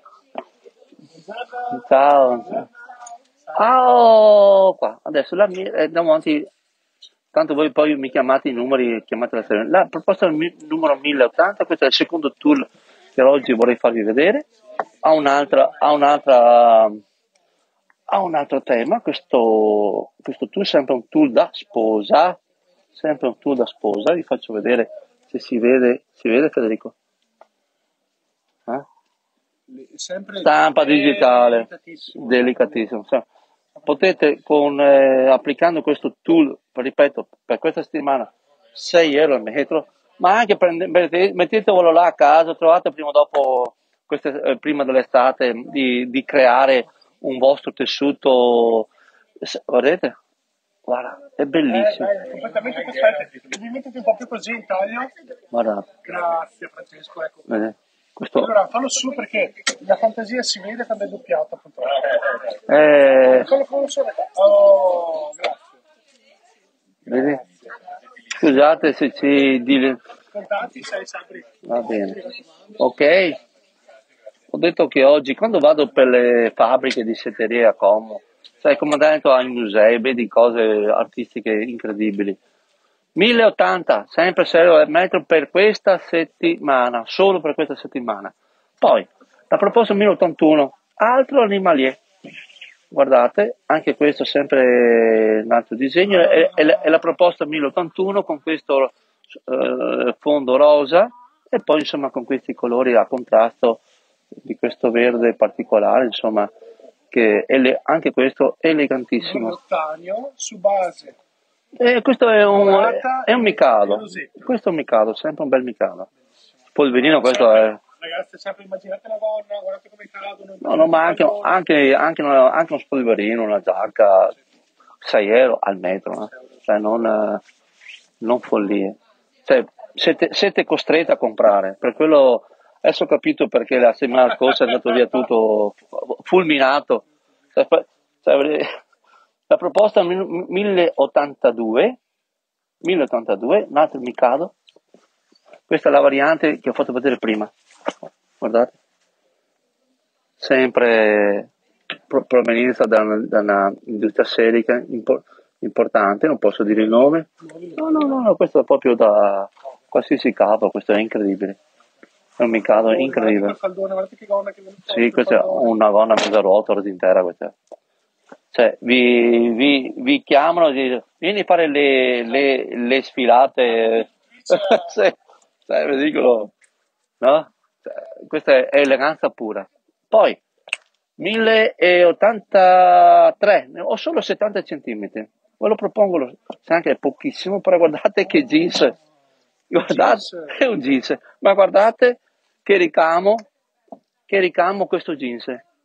ciao. Ah, oh, qua. Adesso la mia, eh, andiamo avanti. Tanto voi poi mi chiamate i numeri, chiamate la serie. La proposta mi- numero mille ottanta, questo è il secondo tool che oggi vorrei farvi vedere. Ha un'altra, ha un'altra, ha un altro tema. Questo, questo tool è sempre un tool da sposa. Sempre un tool da sposa. Vi faccio vedere se si vede. Si vede, Federico? Eh? Sempre Stampa digitale, delicatissimo. delicatissimo. Cioè, potete con, eh, applicando questo tool, ripeto, per questa settimana sei euro al metro, ma anche prende, mettete- mettetevelo là a casa, trovate prima o dopo, queste, eh, prima dell'estate, di, di creare un vostro tessuto. S- Vedete? Guarda, è Eh, bellissimo. dai, completamente perfetto. Devi metterti un po' più così in taglio. Guarda, Grazie Francesco, ecco. vedete? Questo, Allora, fallo su perché la fantasia si vede quando è doppiata, purtroppo. eh, Fallo, fallo su. Oh, grazie. vedi? Scusate se ci dile- Contati, sei sempre. Va bene. Ok. Ho detto che oggi, quando vado per le fabbriche di setteria a Como, sai, come dentro ai musei, vedi cose artistiche incredibili. mille ottanta, sempre sei euro al metro per questa settimana, solo per questa settimana. Poi, la proposta mille ottantuno, altro animalier. Guardate, anche questo sempre un altro disegno, è, è la, è la proposta mille ottantuno con questo eh, fondo rosa e poi insomma con questi colori a contrasto di questo verde particolare, insomma, che è le- anche questo Un elegantissimo. ottanio su base Eh, questo è un, dorata è un e, e Mikado, rosetta. questo è un Mikado, sempre un bel Mikado. Bellissimo. Polverino, questo Sempre, è... ragazzi, sempre immaginate la gonna, guardate come cadono, No, no, immaginate il ma anche, pallone. anche, anche, una- anche uno spolverino, una giacca, Sì, sei euro al metro, eh. sei euro. Cioè non, eh, non follie. Cioè, siete, siete costretti a comprare, per quello adesso ho capito perché la settimana scorsa è andato via tutto fulminato. Cioè, fa- cioè, la proposta mil- mille ottantadue, mille ottantadue, un altro Mikado, questa è la variante che ho fatto vedere prima, guardate, sempre pro- provenienza da una, da una industria serica impo- importante, non posso dire il nome. Nuovi No, no. no, no, no, questo è proprio da qualsiasi capo, questo è incredibile. È un Mikado Faldone, guardate quel incredibile. faldone, guardate che gonna che viene fuori, Sì, quel questa è faldone. una gonna mezza ruota, rota intera questa. Cioè, vi, vi, vi chiamano e dicono, vieni a fare le, le, le sfilate. Dice, Sì, cioè, è ridicolo, no? Cioè, questa è, è eleganza pura. Poi, mille ottantatré, ne ho solo settanta centimetri. Ve lo propongo, lo, se anche è pochissimo, però guardate che jeans. oh, il Guardate, jeans, è un jeans. Ma guardate che ricamo, che ricamo questo jeans.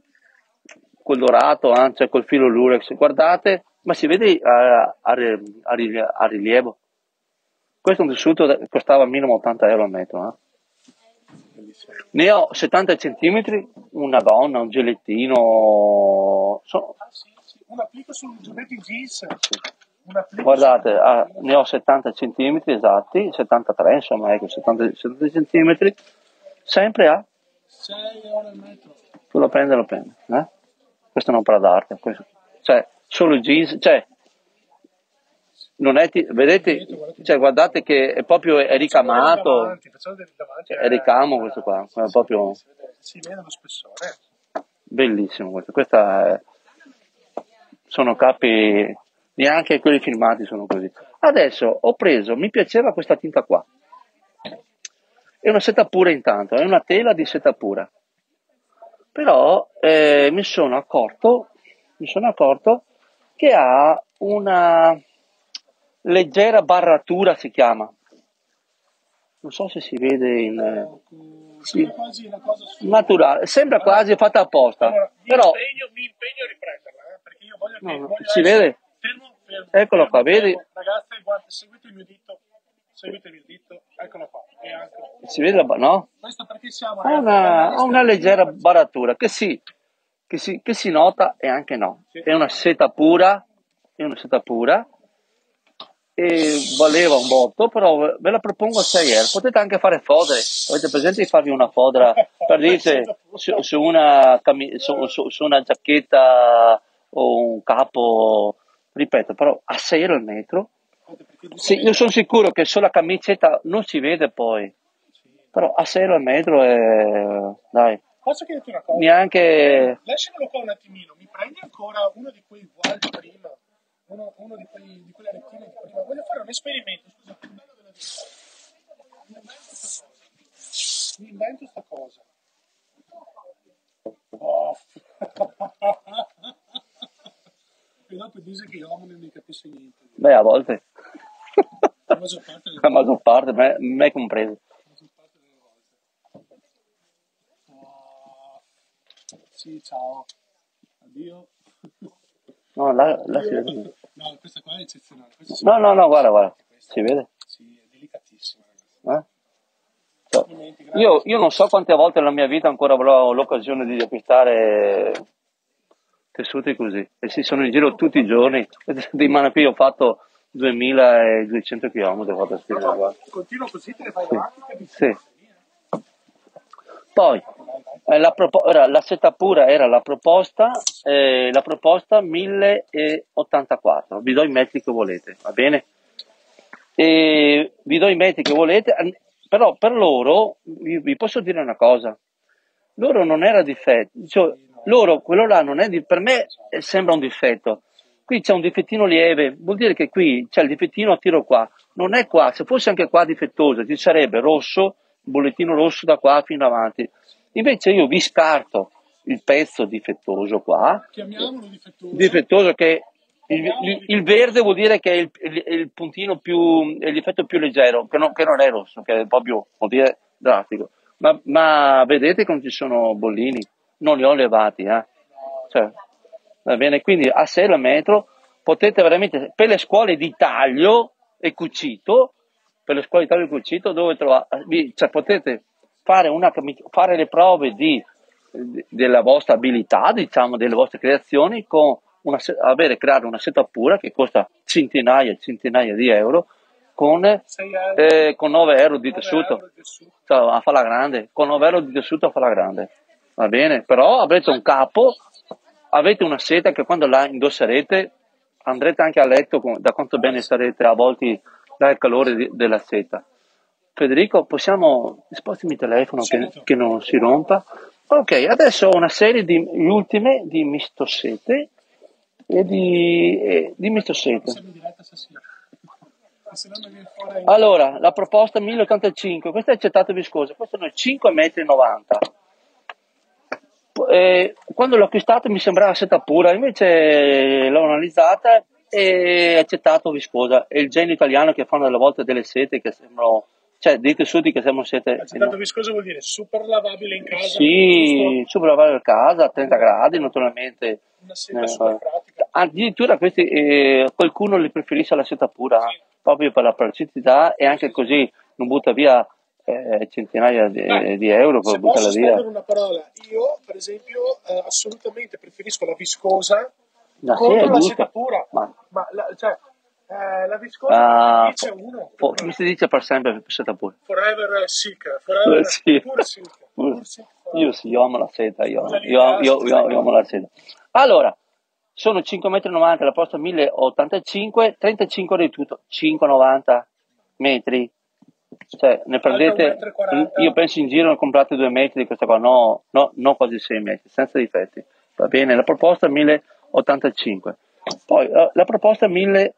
Col dorato, anzi, col filo lurex. Guardate, ma si vede a, a, ri- a ri- a rilievo. Questo è un tessuto che costava minimo ottanta euro al metro. Eh. bellissimo. Ne ho settanta centimetri, una donna, un gelettino. So- Ah sì, sì, un applico sul giubbetto in jeans, sì. un applico Guardate, sul ah, giubbetto. ne ho settanta centimetri esatti, settantatré insomma, ecco, settanta, settanta centimetri, sempre a, sei euro al metro. tu lo prende, lo prende, eh? Questo non parla d'arte, questo- cioè, solo il jeans, cioè, non è, ti- vedete, Dietro, guardate cioè, dietro. guardate che è proprio, è Facciamo vedere il ricamato, davanti, facciamo vedere il davanti, è ricamo questo eh, qua, si, è si proprio vede, si vede, si vede lo spessore. bellissimo questo, questa è, sono capi, neanche quelli filmati sono così. Adesso ho preso, mi piaceva questa tinta qua. È una seta pura intanto, è una tela di seta pura. Però eh, mi sono accorto, mi sono accorto che ha una leggera barratura, si chiama. Non so se si vede in... eh, Ecco, sì, sembra quasi una cosa su... naturale, sembra Allora, quasi fatta apposta. allora mi, Però, impegno, mi impegno a riprenderla, eh, perché io voglio, no, che, no, voglio si essere vede? fermo, fermo, Eccolo qua, fermo, vedi? fermo. Ragazzi, guarda, seguite il mio dito, seguite il mio dito, eccolo qua. E anche... Si vede la... ba- no? Questo perché siamo, Ha ragazzi, una, ha una dall'Easter leggera millenovecento. baratura che si, che, si, che si nota e anche no. Sì. È una seta pura, è una seta pura e valeva un botto, però ve la propongo a sei euro. Potete anche fare fodere. Avete presente di farvi una fodera per dire su, su, una, cami- su, su, su una giacchetta o un capo, ripeto, però a sei euro al metro. Sì, io sono sicuro che sulla camicetta non si vede poi. Però a sei euro al metro è... dai, Posso chiederti una cosa? neanche... Lasciamelo qua un attimino, mi prendi ancora uno di quei voile di prima, uno, uno di, quei, di quelle rettine di prima. Voglio fare un esperimento, scusa, che bello della vita. Mi invento sta cosa. Oh. E dopo dice che l'uomo non mi capisce niente. Beh, a volte. La maggior parte delle La volte. maggior parte, me, me compreso. La maggior parte delle volte. Oh. Sì, ciao. Addio. No, là, là si Addio. vede. No, questa qua è eccezionale. Questa si No, vede no, no, guarda, guarda. questa. Si vede? Sì, è delicatissima, ragazzi. Eh? Cioè, Complimenti, grazie. io, io non so quante volte nella mia vita ancora avrò l'occasione di acquistare tessuti così. E si sono in giro tutti i giorni. Di mano qui ho fatto duemiladuecento chilometri. Ho fatto queste cose qua. Continuo così, te ne fai Sì. davanti, capisci? Sì. Poi, eh, la, propo- era, la seta pura era la proposta, eh, la proposta mille ottantaquattro. Vi do i metri che volete, va bene? E vi do i metri che volete, an- però per loro, vi, vi posso dire una cosa, loro non era difetto, cioè, loro, quello là non è, di- per me eh, sembra un difetto. Qui c'è un difettino lieve, vuol dire che qui c'è il difettino a tiro qua, non è qua, se fosse anche qua difettoso ci sarebbe rosso, bollettino rosso da qua fino avanti. Invece io vi scarto il pezzo difettoso qua, Chiamiamolo difettoso. difettoso che Il, il- il verde vuol dire che è il, il- il puntino più, è l'effetto più leggero, che non, che non è rosso, che è proprio, vuol dire drastico. Ma, ma vedete come ci sono bollini? Non li ho levati, eh. Cioè, va bene, quindi a sei la metro potete veramente, per le scuole di taglio e cucito, per le scuole di taglio e cucito, dove trovate, cioè potete fare, una, cami- fare le prove di, di- della vostra abilità, diciamo, delle vostre creazioni, con una, se- avere, creare una setappura che costa centinaia e centinaia di euro, con, sei euro, eh, con nove euro di nove tessuto, euro di tessuto. cioè, a farla grande, con nove euro di tessuto a farla grande, va bene? Però avrete un capo, avete una seta che quando la indosserete andrete anche a letto con- da quanto bene sarete avvolti dal calore di- della seta. Federico, possiamo spostami il telefono che, Subito. che non si rompa. Ok, adesso ho una serie di le ultime di mistosete e di, e di mistosete. Siamo in diretta stasera. E se no mi viene fuori. Allora, la proposta mille ottantacinque, questa è accettata viscosa, questo sono cinque virgola novanta metri. Eh, quando l'ho acquistata mi sembrava seta pura, invece l'ho analizzata e accettato viscosa. È il genio italiano che fanno delle volte delle sete che sembrano, cioè dei tessuti che sembrano sete. Accettato viscoso vuol dire super lavabile in casa. Sì, giusto? super lavare a casa a trenta gradi naturalmente. Una seta Eh, super pratica. addirittura questi, eh, qualcuno li preferisce la seta pura, Sì. proprio per la praticità e anche così non butta via eh, centinaia di, Beh, di euro per se buttarla posso via. spendere una parola, io per esempio eh, assolutamente preferisco la viscosa Ma sì, è contro la giusto. seta pura. Ma, Ma la, cioè, eh, la viscosa ah, dice uno, fo- come si dice per sempre seta pura? forever silk, Eh, forever sì. pure silk, pure silk Io forever. sì, io amo la seta, io, Scusa io, l'idea, io, scusa io, io amo l'idea. la seta. Allora, sono cinque virgola novanta metri, la posta mille ottantacinque, trentacinque di tutto, cinque virgola novanta metri. Cioè, ne Alta prendete, uno virgola quaranta io metri. penso in giro ne comprate due metri di questa qua, no, no, no quasi sei metri, senza difetti. Va bene, la proposta mille ottantacinque. Poi eh, la proposta mille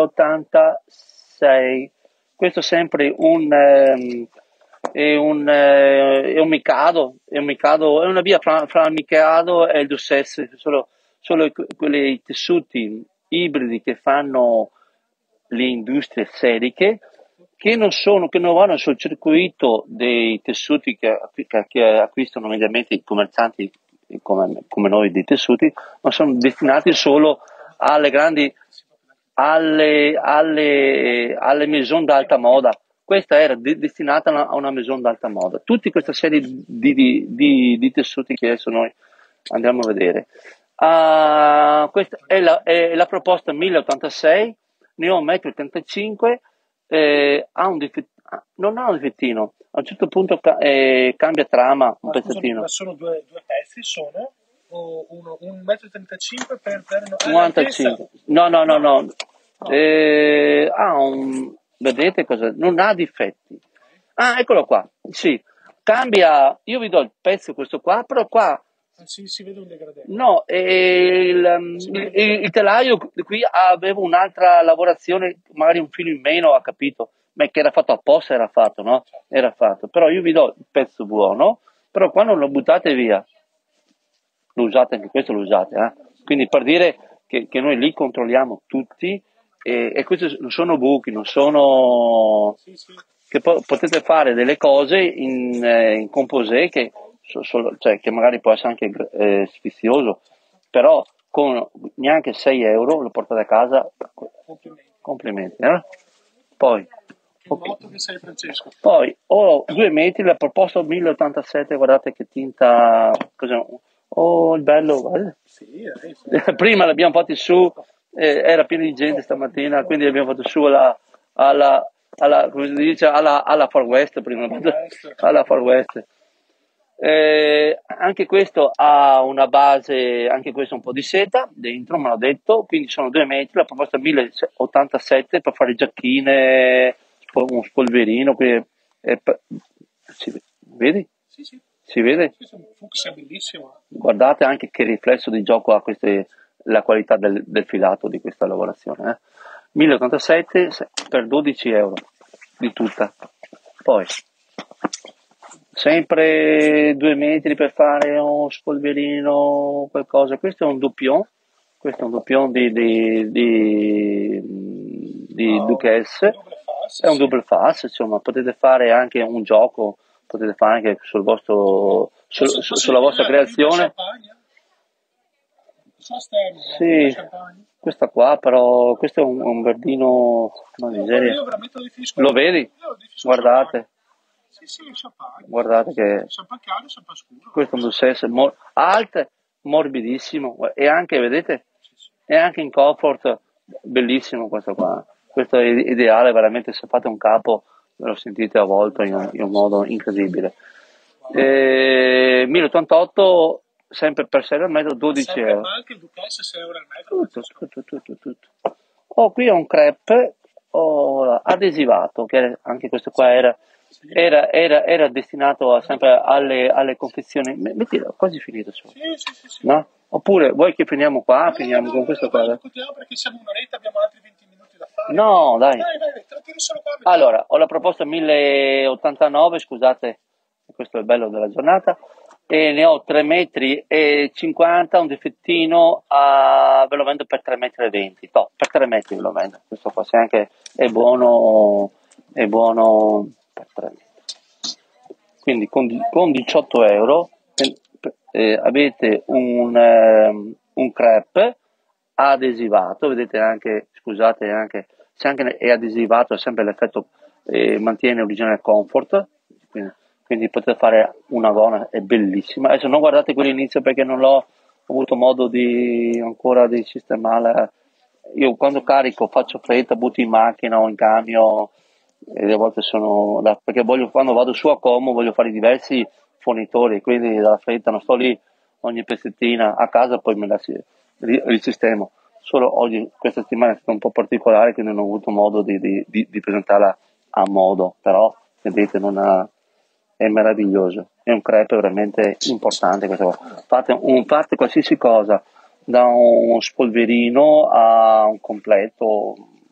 ottantasei, questo sempre un, ehm, è un, eh, è un Mikado, è un Mikado, è una via fra, fra il Mikado e il Dussesse, solo, solo que- quelli tessuti ibridi che fanno le industrie seriche, che non sono, che non vanno sul circuito dei tessuti che, che- che acquistano mediamente i commercianti come, come noi di tessuti, ma sono destinati solo alle grandi, alle, alle, alle maison d'alta moda. Questa era de- destinata a una, a una maison d'alta moda. Tutti questa serie di, di- di- di tessuti che adesso noi andiamo a vedere. Ah, questa è la, è la proposta mille ottantasei, ne ho un metro e trentacinque, eh, ha un difett- ah, non ha un difettino, a un certo punto ca- eh, cambia trama un Ma scusami, pezzettino. ma sono due, due pezzi, sono o uno, un metro e trentacinque per, per no, ah, l'altezza? novantacinque. No, no, no, No, no. no. Eh, ha un, vedete cosa? Non ha difetti. Ah, eccolo qua. Sì, cambia. Io vi do il pezzo questo qua, però qua Ah, sì, si vede un degradé. no, e il, um, Si il- vede un il- degradé. il telaio qui aveva un'altra lavorazione, magari un filo in meno, ha capito, ma che era fatto apposta, era fatto, no? Era fatto. Però io vi do il pezzo buono, però qua non lo buttate via. Lo usate, anche questo lo usate, eh? Quindi per dire che, che noi lì controlliamo tutti e, e questi non sono buchi, non sono Sì, sì. che po- potete fare delle cose in, eh, in composé che, so- solo- cioè, che magari può essere anche eh, sfizioso, però con neanche sei euro lo portate a casa, Complimenti. complimenti. Eh? Poi, Che motto che sei, Francesco. poi ho due metri, la proposta mille ottantasette, guardate che tinta, cos'è? Oh, il bello, guarda. Sì, dai, sì. Prima l'abbiamo fatti su, eh, era pieno di gente stamattina, quindi l'abbiamo fatto su alla, alla, alla, come si dice, alla, alla Far West, prima, Far West. alla Far West. Eh, anche questo ha una base, anche questo un po' di seta dentro, me l'ha detto, quindi sono due metri, la proposta mille ottantasette per fare giacchine, un spolverino, qui, è per- si vedi? Sì, sì. Si vede? Questo è un fucsia bellissimo. Guardate anche che riflesso di gioco ha queste, la qualità del, del filato di questa lavorazione. Eh? mille ottantasette per dodici euro di tutta. Poi, sempre due metri per fare un spolverino, qualcosa. Questo è un doppion, questo è un doppion di, di, di, di Ah, un Duchesse, double fast, è un sì. double fast, insomma, potete fare anche un gioco, potete fare anche sul vostro, sul- Posso, su- posso sulla vostra riprendere la bibita creazione. champagne? So sterno, la bibita Sì, champagne? questa qua, però, questo è un, un verdino, una Io, guarda, miseria. io veramente lo definisco, Lo vedi? io lo definisco champagne. Guardate, Sì, sì, champagne, sì, guardate sì, sì. che Champagne chiaro, champagne scuro. questo è un Duchesse mo- alto, morbidissimo, e anche, vedete, Sì, sì. è anche in comfort, bellissimo questo qua. Questo è ideale, veramente, se fate un capo, ve lo sentite avvolto in un, in un modo incredibile. E mille ottantotto, sempre per sei al metro, Ma dodici sempre euro. anche il Duchesse sei euro al metro, Tutto, attenzione. tutto, tutto, tutto. Oh, qui è un crepe oh, adesivato, che anche questo qua Sì, era, sì, era, era, era destinato a- sempre alle, alle confezioni. M- Metti, ho quasi finito, su, sì, sì, sì, sì. no? Oppure vuoi che finiamo qua? No, Finiamo no, con no, questo no, qua? vai, Dai, continuiamo perché siamo un'oretta, abbiamo altri venti minuti da fare. no, dai. Dai, dai, te lo tiro solo qua a metà. Allora, ho la proposta mille ottantanove, scusate, questo è il bello della giornata, e ne ho tre metri e cinquanta, un difettino, a, ve lo vendo per tre metri e venti, no, per tre metri ve lo vendo, questo qua, se anche è buono, è buono per tre metri. Quindi con, con diciotto euro eh, eh, avete un, ehm, un crepe adesivato, vedete anche, scusate, anche, se anche è adesivato è sempre l'effetto, eh, mantiene originale comfort, quindi, quindi potete fare una gonna, è bellissima. Adesso non guardate quell'inizio perché non l'ho avuto modo di ancora di sistemarla. Io quando carico faccio fretta, butto in macchina o in camion, e a volte sono da, perché voglio, quando vado su a Como voglio fare diversi fornitori, quindi dalla fretta non sto lì ogni pezzettina a casa, poi me la si, ri- risistemo. Solo oggi, questa settimana è stata un po' particolare, quindi non ho avuto modo di, di- di- di presentarla a modo, però vedete, non ha- è meraviglioso, è un crepe veramente importante questo qua. Fate, un, fate qualsiasi cosa, da un spolverino a un completo,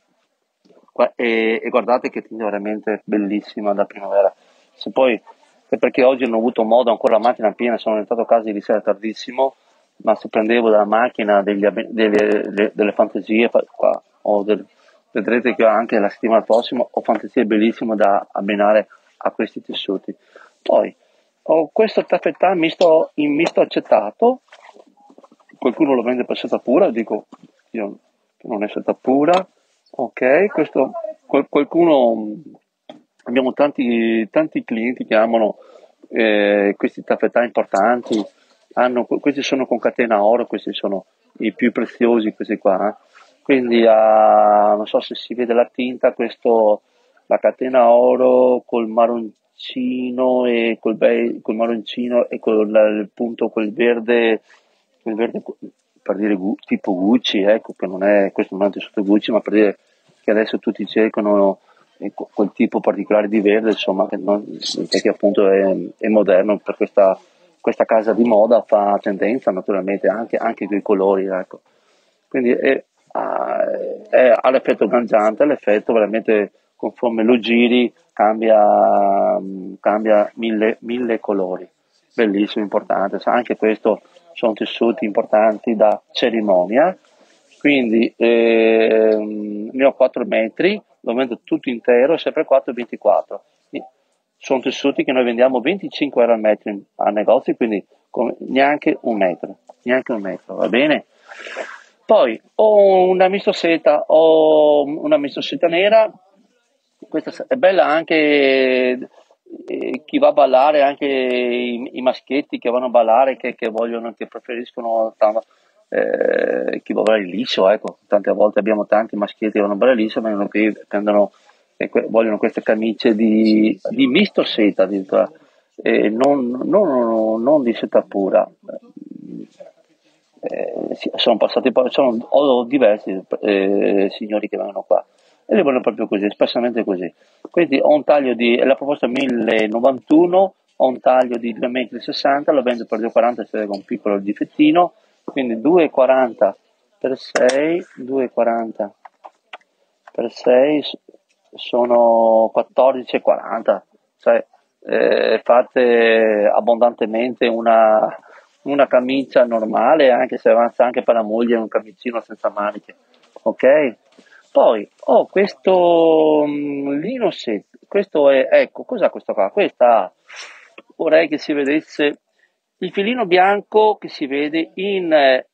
Qua- e, e guardate che tinta veramente bellissima da primavera. Se poi, è perché oggi non ho avuto modo, ancora la macchina piena, sono entrato a casa ieri sera tardissimo, ma se prendevo dalla macchina degli abbe- delle, le- delle fantasie, fa- qua, ho del- vedrete che anche la settimana prossima ho fantasie bellissime da abbinare a questi tessuti. Poi ho questo taffetà misto, in misto acetato, qualcuno lo vende per seta pura, dico io che non è seta pura, ok, questo qual- qualcuno, abbiamo tanti, tanti clienti che amano eh, questi taffetà importanti, hanno, questi sono con catena oro, questi sono i più preziosi, questi qua, eh. Quindi ah, non so se si vede la tinta, questo, la catena oro col maroncino e col, be- col maroncino e col il punto quel verde, quel verde per dire Gu- tipo Gucci, ecco, che non è, questo non è sotto Gucci, ma per dire che adesso tutti cercano eh, que- quel tipo particolare di verde, insomma, che, non- che appunto è, è moderno per questa, questa casa di moda, fa tendenza naturalmente anche, anche con i colori, ecco. Quindi è, ha, è- ha l'effetto cangiante, l'effetto veramente conforme lo giri cambia, cambia mille, mille colori. Bellissimo, importante. Sa, anche questo sono tessuti importanti da cerimonia. Quindi ehm, ne ho quattro metri, lo vendo tutto intero, sempre quattro virgola ventiquattro. Sono tessuti che noi vendiamo venticinque euro al metro in- a negozi, quindi con- neanche un metro, neanche un metro, va bene? Poi ho una mistoseta, ho una mistoseta nera, questa è bella anche eh, chi va a ballare, anche i, i maschietti che vanno a ballare, che, che vogliono, che preferiscono tanto, eh, chi va a ballare liscio, ecco, tante volte abbiamo tanti maschietti che vanno a ballare liscio, vengono qui, prendono, e que- vogliono queste camicie di, di misto seta addirittura, eh, non, non- non di seta pura. Eh, sì, sono passati poi, sono, ho diversi eh, signori che vengono qua e li vogliono proprio così, espressamente così. Quindi ho un taglio di, la proposta è mille novantuno, ho un taglio di due virgola sessanta metri, lo vendo per due virgola quaranta se con un piccolo difettino, quindi due virgola quaranta per sei, due virgola quaranta per sei sono quattordici virgola quaranta, cioè eh, fate abbondantemente una, una camicia normale, anche se avanza anche per la moglie un camicino senza maniche, ok? Poi ho questo mm, lino set, questo è, ecco, cos'ha questo qua? Questa, vorrei che si vedesse il filino bianco che si vede in,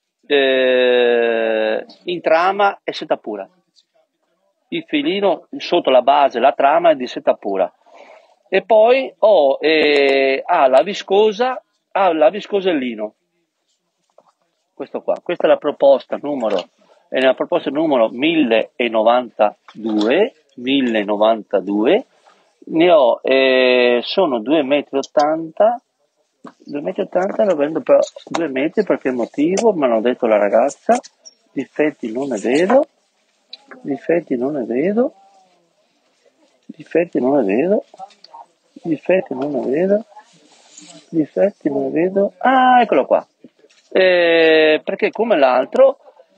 eh, in trama e seta pura. Il filino sotto la base, la trama è di seta pura. E poi ho eh, ah, la viscosa, ah, la viscosa e il lino. Questo qua, questa è la proposta numero, è la proposta numero mille novantadue, mille novantadue, ne ho, eh, sono due metri e ottanta, due metri e ottanta, lo vendo per due metri, per che motivo? Me l'ha detto la ragazza, difetti non ne vedo, difetti non ne vedo, difetti non ne vedo, difetti non ne vedo, difetti non ne vedo, ah, eccolo qua. Eh, perché come l'altro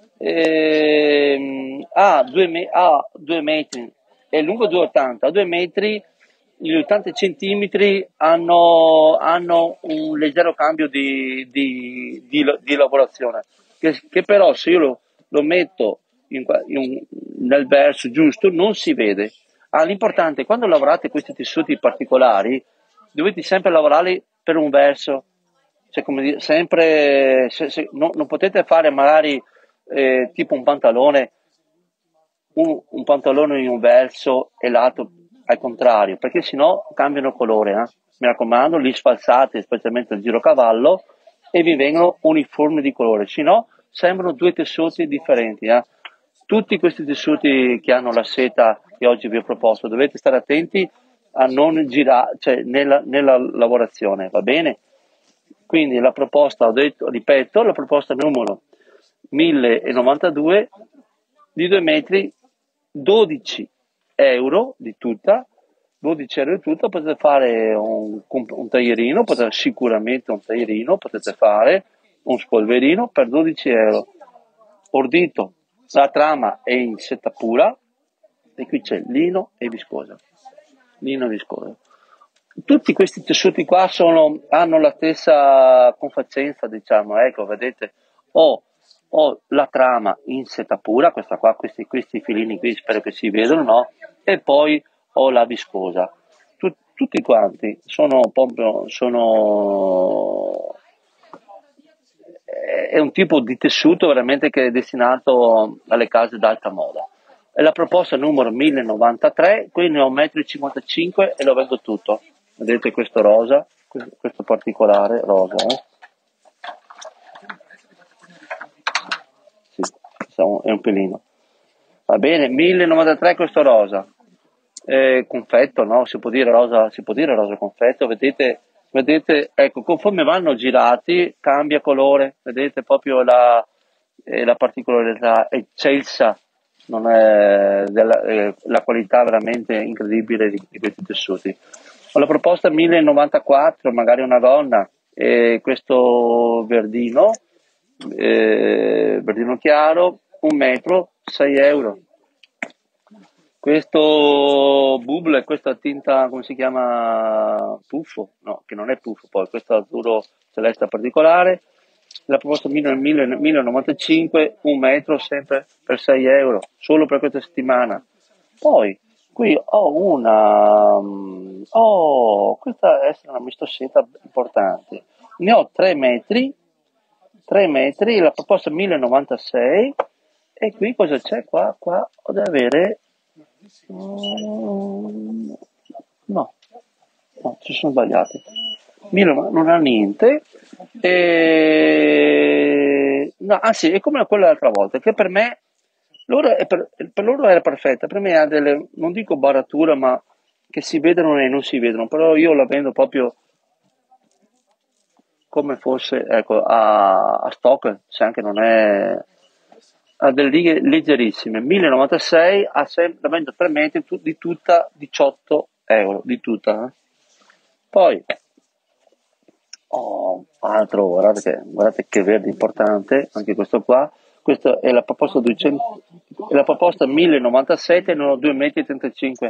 ehm, ha, due me- ha due metri, è lungo due virgola ottanta, a due metri gli ottanta centimetri hanno, hanno un leggero cambio di, di- di- di lavorazione, che, che però se io lo, lo metto in qua- in un- nel verso giusto non si vede. Ah, l'importante, quando lavorate questi tessuti particolari, dovete sempre lavorarli per un verso, cioè, come dire, sempre, se- se- no- non potete fare magari eh, tipo un pantalone, un, un pantalone in un verso e l'altro al contrario, perché sennò cambiano colore. Eh? Mi raccomando, li sfalsate, specialmente il girocavallo, e vi vengono uniformi di colore, sennò sembrano due tessuti differenti. Eh? Tutti questi tessuti che hanno la seta che oggi vi ho proposto, dovete stare attenti a non girare, cioè nella, nella lavorazione, va bene? Quindi la proposta, ho detto, ripeto, la proposta numero mille novantadue di due metri, dodici euro di tutta, dodici euro di tutta, potete fare un, un taglierino, potete, sicuramente un taglierino, potete fare un spolverino per dodici euro. Ordito, la trama è in seta pura e qui c'è lino e viscosa. Lino e viscosa. Tutti questi tessuti qua sono, hanno la stessa confaccenza, diciamo, ecco, vedete, ho, ho la trama in seta pura, questa qua, questi, questi filini qui, spero che si vedano, no? E poi ho la viscosa. Tut- tutti quanti sono proprio, sono, è un tipo di tessuto veramente che è destinato alle case d'alta moda. È la proposta numero mille novantatré, qui ne ho un metro e cinquantacinque e lo vendo tutto. Vedete questo rosa, questo particolare rosa, eh? Sì, è un pelino. Va bene, mille novantatré questo rosa. Eh, confetto, no? Si può dire rosa, si può dire rosa confetto, vedete, vedete, ecco, conforme vanno girati cambia colore, vedete proprio la, eh, la particolarità eccelsa, non è della, eh, la qualità veramente incredibile di, di questi tessuti. Ho la proposta mille novantaquattro, magari una donna, eh, questo verdino, eh, verdino chiaro, un metro, sei euro. Questo bubble, questa tinta, come si chiama? Puffo? No, che non è puffo, poi questo azzurro celeste particolare. La proposta mille novantacinque, un metro sempre per sei euro, solo per questa settimana. Poi qui ho una, oh, questa è una mistosetta importante. Ne ho tre metri, tre metri, la proposta mille novantasei. E qui cosa c'è qua? Qua ho da avere. Mm, no, no, ci sono sbagliati. Milo non ha niente. E... No, ah sì, è come quella dell'altra volta, che per me loro è per, per loro era perfetta, per me ha delle, non dico barature, ma che si vedono e non si vedono, però io la vendo proprio come fosse, ecco, a, a stock, se anche non è, ha delle righe leggerissime. mille novantasei, ha sempre, la vendo tre metri di tutta diciotto euro, di tutta. Eh. Poi, oh, altro, guardate che, guardate che verde importante, anche questo qua. Questa è la proposta duecento, è la proposta mille novantasette, non ho due metri e trentacinque.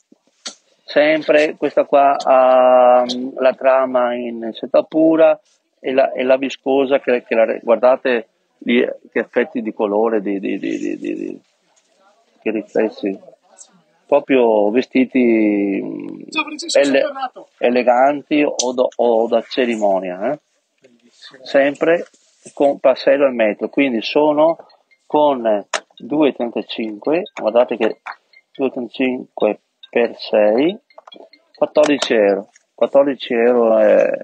Sempre questa qua ha la trama in seta pura e la, e la viscosa che, che la- guardate lì, che effetti di colore, di, di, di, di, di- di- che riflessi, proprio vestiti mh, Ciao Francesco, sono ele- tornato. eleganti o, do- o da cerimonia, eh? Bellissimo. Sempre con passello al metro, quindi sono con due virgola trentacinque, guardate che due virgola trentacinque per sei, quattordici euro, quattordici euro è,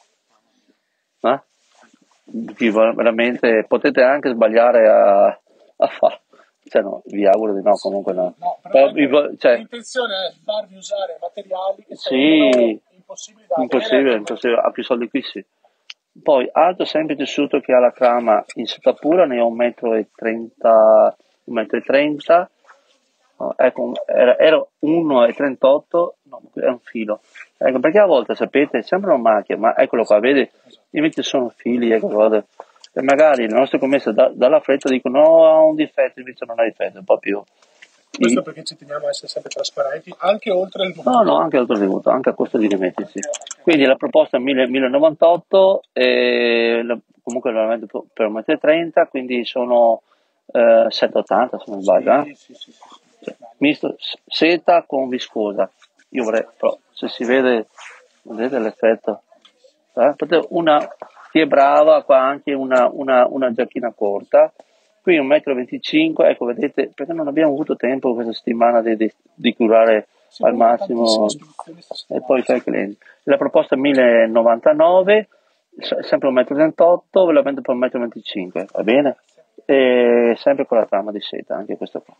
eh? Sì, veramente potete anche sbagliare a, a fare, cioè no, vi auguro di no, Sì, comunque no. no, però Però, vi ecco, vo- cioè, l'intenzione è farvi usare materiali che sarebbero sì, impossibili da avere impossibile, anche per... impossibile, a più soldi qui sì. Poi altro sempre tessuto che ha la trama in settatura, ne ho un metro e trenta, un metro e trenta, no, ecco, era, era uno virgola trentotto, no, è un filo. Ecco, perché a volte sapete, sembra una macchia, ma eccolo qua, vedi, invece sono fili, ecco, guarda. E magari le nostre commesse da- dalla fretta dicono no, ha un difetto, invece non ha difetto, è proprio Questo i- perché ci teniamo a essere sempre trasparenti, anche oltre il no, dovuto. no, anche altro tributo, anche a costo di rimettersi. Quindi la proposta è mille millenovantotto, e la- comunque veramente per per un metro e trenta, quindi sono eh, settecentottanta se non sbaglio. Eh? Sì, sì, sì, sì, sì. Cioè, misto s- seta con viscosa. Io vorrei, però, se si vede, vedete l'effetto? Eh? Potete- Una, chi è brava, qua anche una, una, una giacchina corta, qui un metro e venticinque, ecco vedete, perché non abbiamo avuto tempo questa settimana di, di, di curare Sì, al poi ho tantissime massimo spedizioni sta e poi settimana. fai il cliente. La proposta è mille novantanove, se- sempre un metro e trentotto, ve la vendo per un metro e venticinque, va bene? E sempre con la trama di seta, anche questo qua.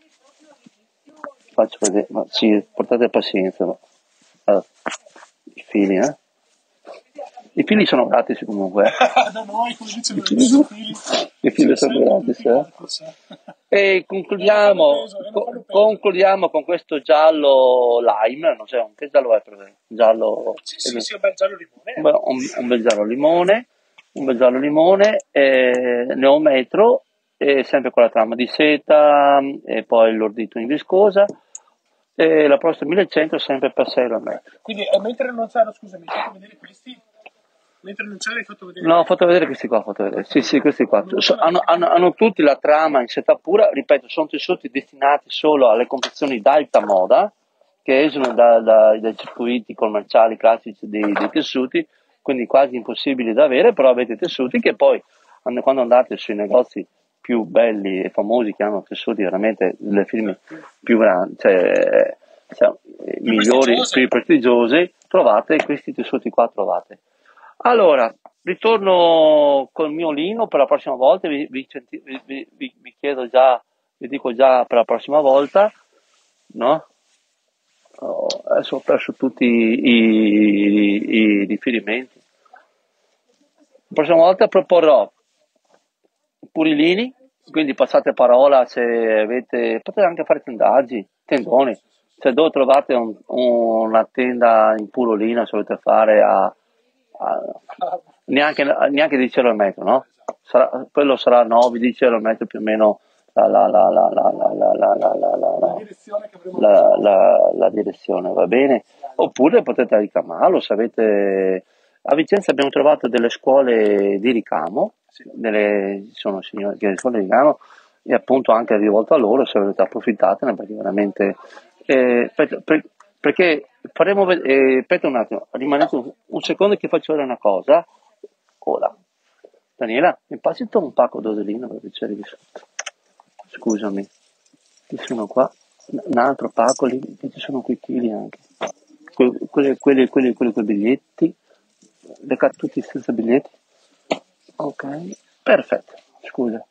Faccio vedere, ma sì, portate pazienza, ma... allora, i fili, eh? I fili sono gratis comunque, eh? Da noi, come I dicono i fili, miei so- figli, i fili sono sono sempre gratis, tutti eh? gratis. E E non fanno concludiamo, peso, e non co- fanno peso. concludiamo con questo giallo lime, non so, che giallo è per me? Giallo, Sì, sì, sì, un bel giallo un, limone. be- un- un bel giallo limone, un bel giallo limone, eh, ne ho un metro, e sempre con la trama di seta, e poi l'ordito in viscosa, e la prossima millecento sempre per sei euro al metro. Quindi, eh, mentre non c'ero, scusami, hai fatto vedere questi? Mentre non c'era hai fatto vedere No, ho questi? fatto vedere questi qua, ho fatto vedere. Sì, sì, questi qua. Non So- sono hanno, hanno- hanno tutti la trama in seta pura, ripeto, sono tessuti destinati solo alle confezioni d'alta moda, che esulano da- da- dai circuiti commerciali classici dei, dei tessuti, quindi quasi impossibili da avere, però avete tessuti che poi, and- quando andate sui negozi più belli e famosi, che hanno tessuti veramente delle firme più grandi, cioè, cioè, eh, più migliori, prestigiose. più prestigiose, trovate questi tessuti qua, trovate. Allora, ritorno col mio Lino per la prossima volta, vi, vi senti- vi- vi- vi- vi chiedo già, vi dico già per la prossima volta, no? Oh, adesso ho perso tutti i, i- i riferimenti. La prossima volta proporrò Purilini, quindi passate parola se avete, potete anche fare tendaggi, tendoni, se dove trovate un- una tenda in Purolina, se volete fare a, a- neanche, neanche dieci euro al metro, no? Sarà- quello sarà nove dieci euro al metro più o meno la, la, la, la, la, la, la, la, la, la, la, La la- direzione che avremo la, preso. la- la direzione, va bene? Oppure potete ricamarlo, se avete... A Vicenza abbiamo trovato delle scuole di ricamo, delle, sono signore che scuole di ricamo, e appunto anche rivolto a loro, se volete approfittatene, perché veramente... eh, per- per- perché faremo vedere... Eh, aspetta un attimo, rimanete un, un secondo che faccio vedere una cosa. Ora, Daniela, mi passi tu un pacco d'osolino per piacere di sotto? Scusami, ci sono qua un altro pacco lì, che ci sono quei chili anche. Que- quelli, quelli, quelli, quelli con i biglietti, le ca- tutti senza biglietti. Ok, perfetto, scusa.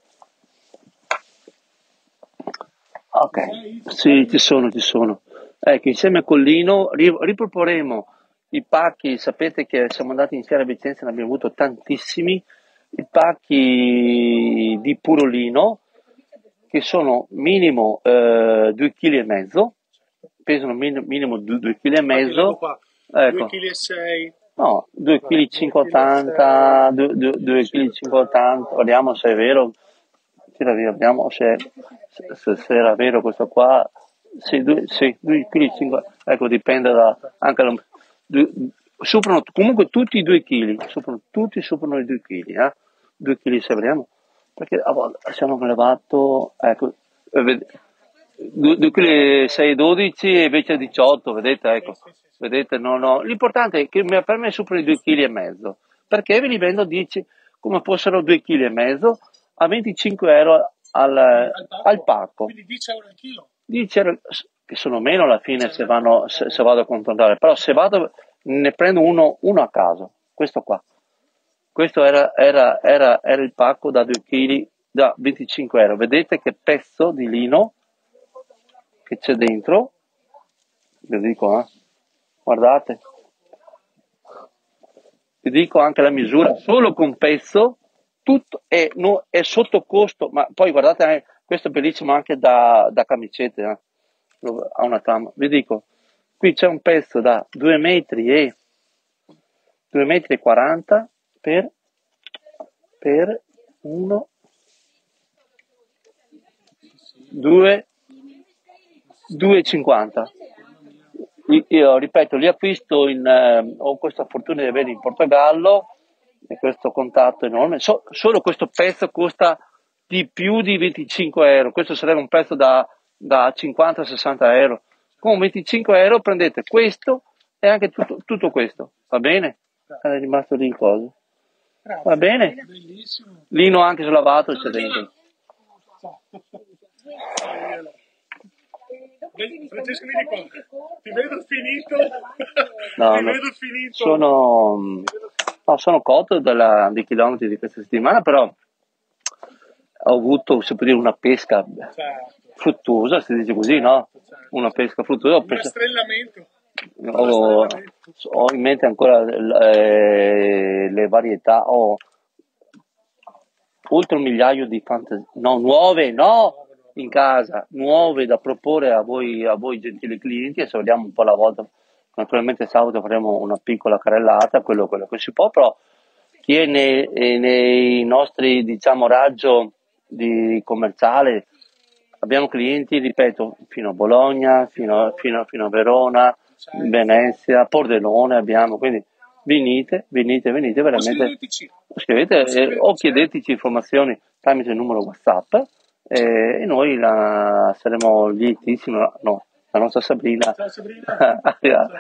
Ok, sì, ci sono, ci sono. Ecco, insieme a Collino ri- riproporremo i pacchi, sapete che siamo andati in Fiera a Vicenza e ne abbiamo avuto tantissimi, i pacchi di Purolino, che sono minimo eh, due virgola cinque kg, pesano min- minimo due virgola cinque Infatti leggo kg, qua, ecco, due virgola sei kg. no, due virgola cinquecentottanta kg, due virgola cinquecentottanta, vediamo se è vero, sì, vediamo se, se, se era vero questo qua, sì, due, sì, due virgola cinque, ecco, dipende da, anche da, due- superano comunque tutti i due chili, superano, tutti superano i due chili, eh? due chili se avremo, perché a volte siamo elevato, ecco, eh, ved- due chili sei dodici e invece diciotto, vedete, Sì, ecco, sì, sì, sì. vedete, no, no, l'importante è che mi- per me superano i due chili e mezzo, perché ve li vendo dieci, come fossero due chili e mezzo, a venticinque euro al, Quindi al al pacco, pacco. quindi dieci euro al chilo. dieci euro, che sono meno alla fine se, Certo, vanno, se, se vado a controllare, però se vado ne prendo uno, uno a caso, questo qua. Questo era, era, era, era il pacco da due chili da venticinque euro. Vedete che pezzo di lino che c'è dentro? Vi dico, eh? Guardate, vi dico anche la misura, solo con pezzo, tutto è, no, è sotto costo, ma poi guardate, eh, questo è bellissimo anche da, da camicette, eh? Ha una trama. Vi dico, qui c'è un pezzo da due metri e due metri e quaranta per, per uno, due, due e cinquanta. Io ripeto, li acquisto in, eh, ho questa fortuna di averli in Portogallo e questo contatto enorme. So- solo questo pezzo costa di più di venticinque euro. Questo sarebbe un pezzo da, da cinquanta sessanta euro. Con venticinque euro prendete questo e anche tutto, tutto questo. Va bene? È rimasto lì il coso. Va grazie, bene? bellissimo. Lino anche lavato Ciao c'è dentro. Giovanna. Ciao. Ciao, Miele. Beh, Francesco, vieni qua. Ti vedo finito. No, Ti no, vedo finito. sono, no, sono cotto della- di chilometri di questa settimana, però ho avuto, si può dire, una pesca Certo, fruttuosa, si dice così, no? certo, Una certo. pesca fruttuosa. Ho, Un preso- rastrellamento. Un ho- rastrellamento. ho in mente ancora eh, le varietà, ho oltre un migliaio di fantasie, no, nuove, no, in casa, nuove da proporre a voi, a voi gentili clienti, e se vediamo un po' alla volta. Naturalmente sabato faremo una piccola carrellata, quello, quello che si può, però chi è nei, eh, nei nostri, diciamo, raggio di commerciale, abbiamo clienti, ripeto, fino a Bologna, fino, fino, fino a Verona, Venezia, Pordenone abbiamo, quindi venite, venite, venite, O veramente, scriveteci. scrivete O eh, scriveteci, o eh. chiedeteci informazioni tramite il numero WhatsApp eh, e noi la, saremo lietissimi, no, la nostra Sabrina Ciao Sabrina. a,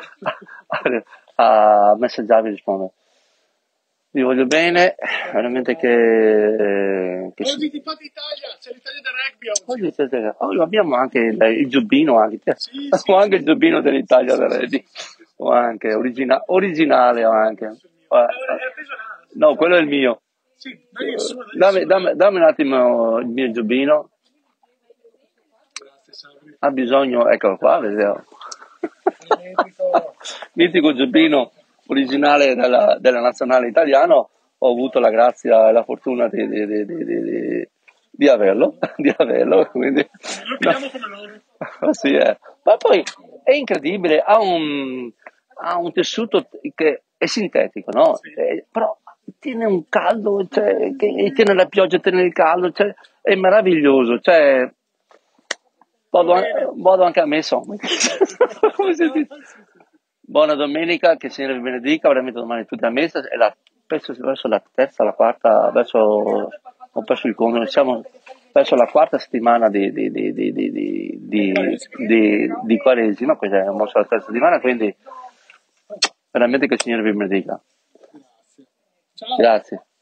a, a messaggiarvi e rispondere. Vi voglio bene, veramente che, che Oggi ti fa d'Italia, c'è l'Italia da rugby oggi. oggi, c'è- oggi abbiamo anche il, il giubbino, anche, Sì, sì, ho sì. anche il giubbino dell'Italia Sì, da sì, Redi, sì, sì, sì. ho anche origina- originale, ho anche. Eh, Allora, è appeso là. no, quello è il mio. Sì, dai il suo, dai il Dammi, suo. dammi- dammi un attimo il mio giubbino. Grazie Sabri. Ha bisogno, eccolo qua, vediamo. Mitico. Mitico giubbino originale della, della nazionale italiano. Ho avuto la grazia e la fortuna di, di- di- di- di- di- di averlo, di averlo, quindi, Lo no. chiamiamo come loro. Sì, eh. Ma poi è incredibile, ha un, ha un tessuto che è sintetico, no? Sì. Eh, però tiene un caldo, cioè, che tiene la pioggia, tiene il caldo, cioè, è meraviglioso, cioè, vado, Va a- bene. vado anche a messa. Come si dice? Buona domenica, che il Signore vi benedica, veramente domani tutti a messa, è la, penso verso la terza, la quarta, verso, ho perso il conto, siamo verso la quarta settimana di, di, di, di, di, di, di, di, di Quaresima, quindi è verso la terza settimana, quindi veramente che il Signore vi benedica. Grazie. Ciao. Grazie.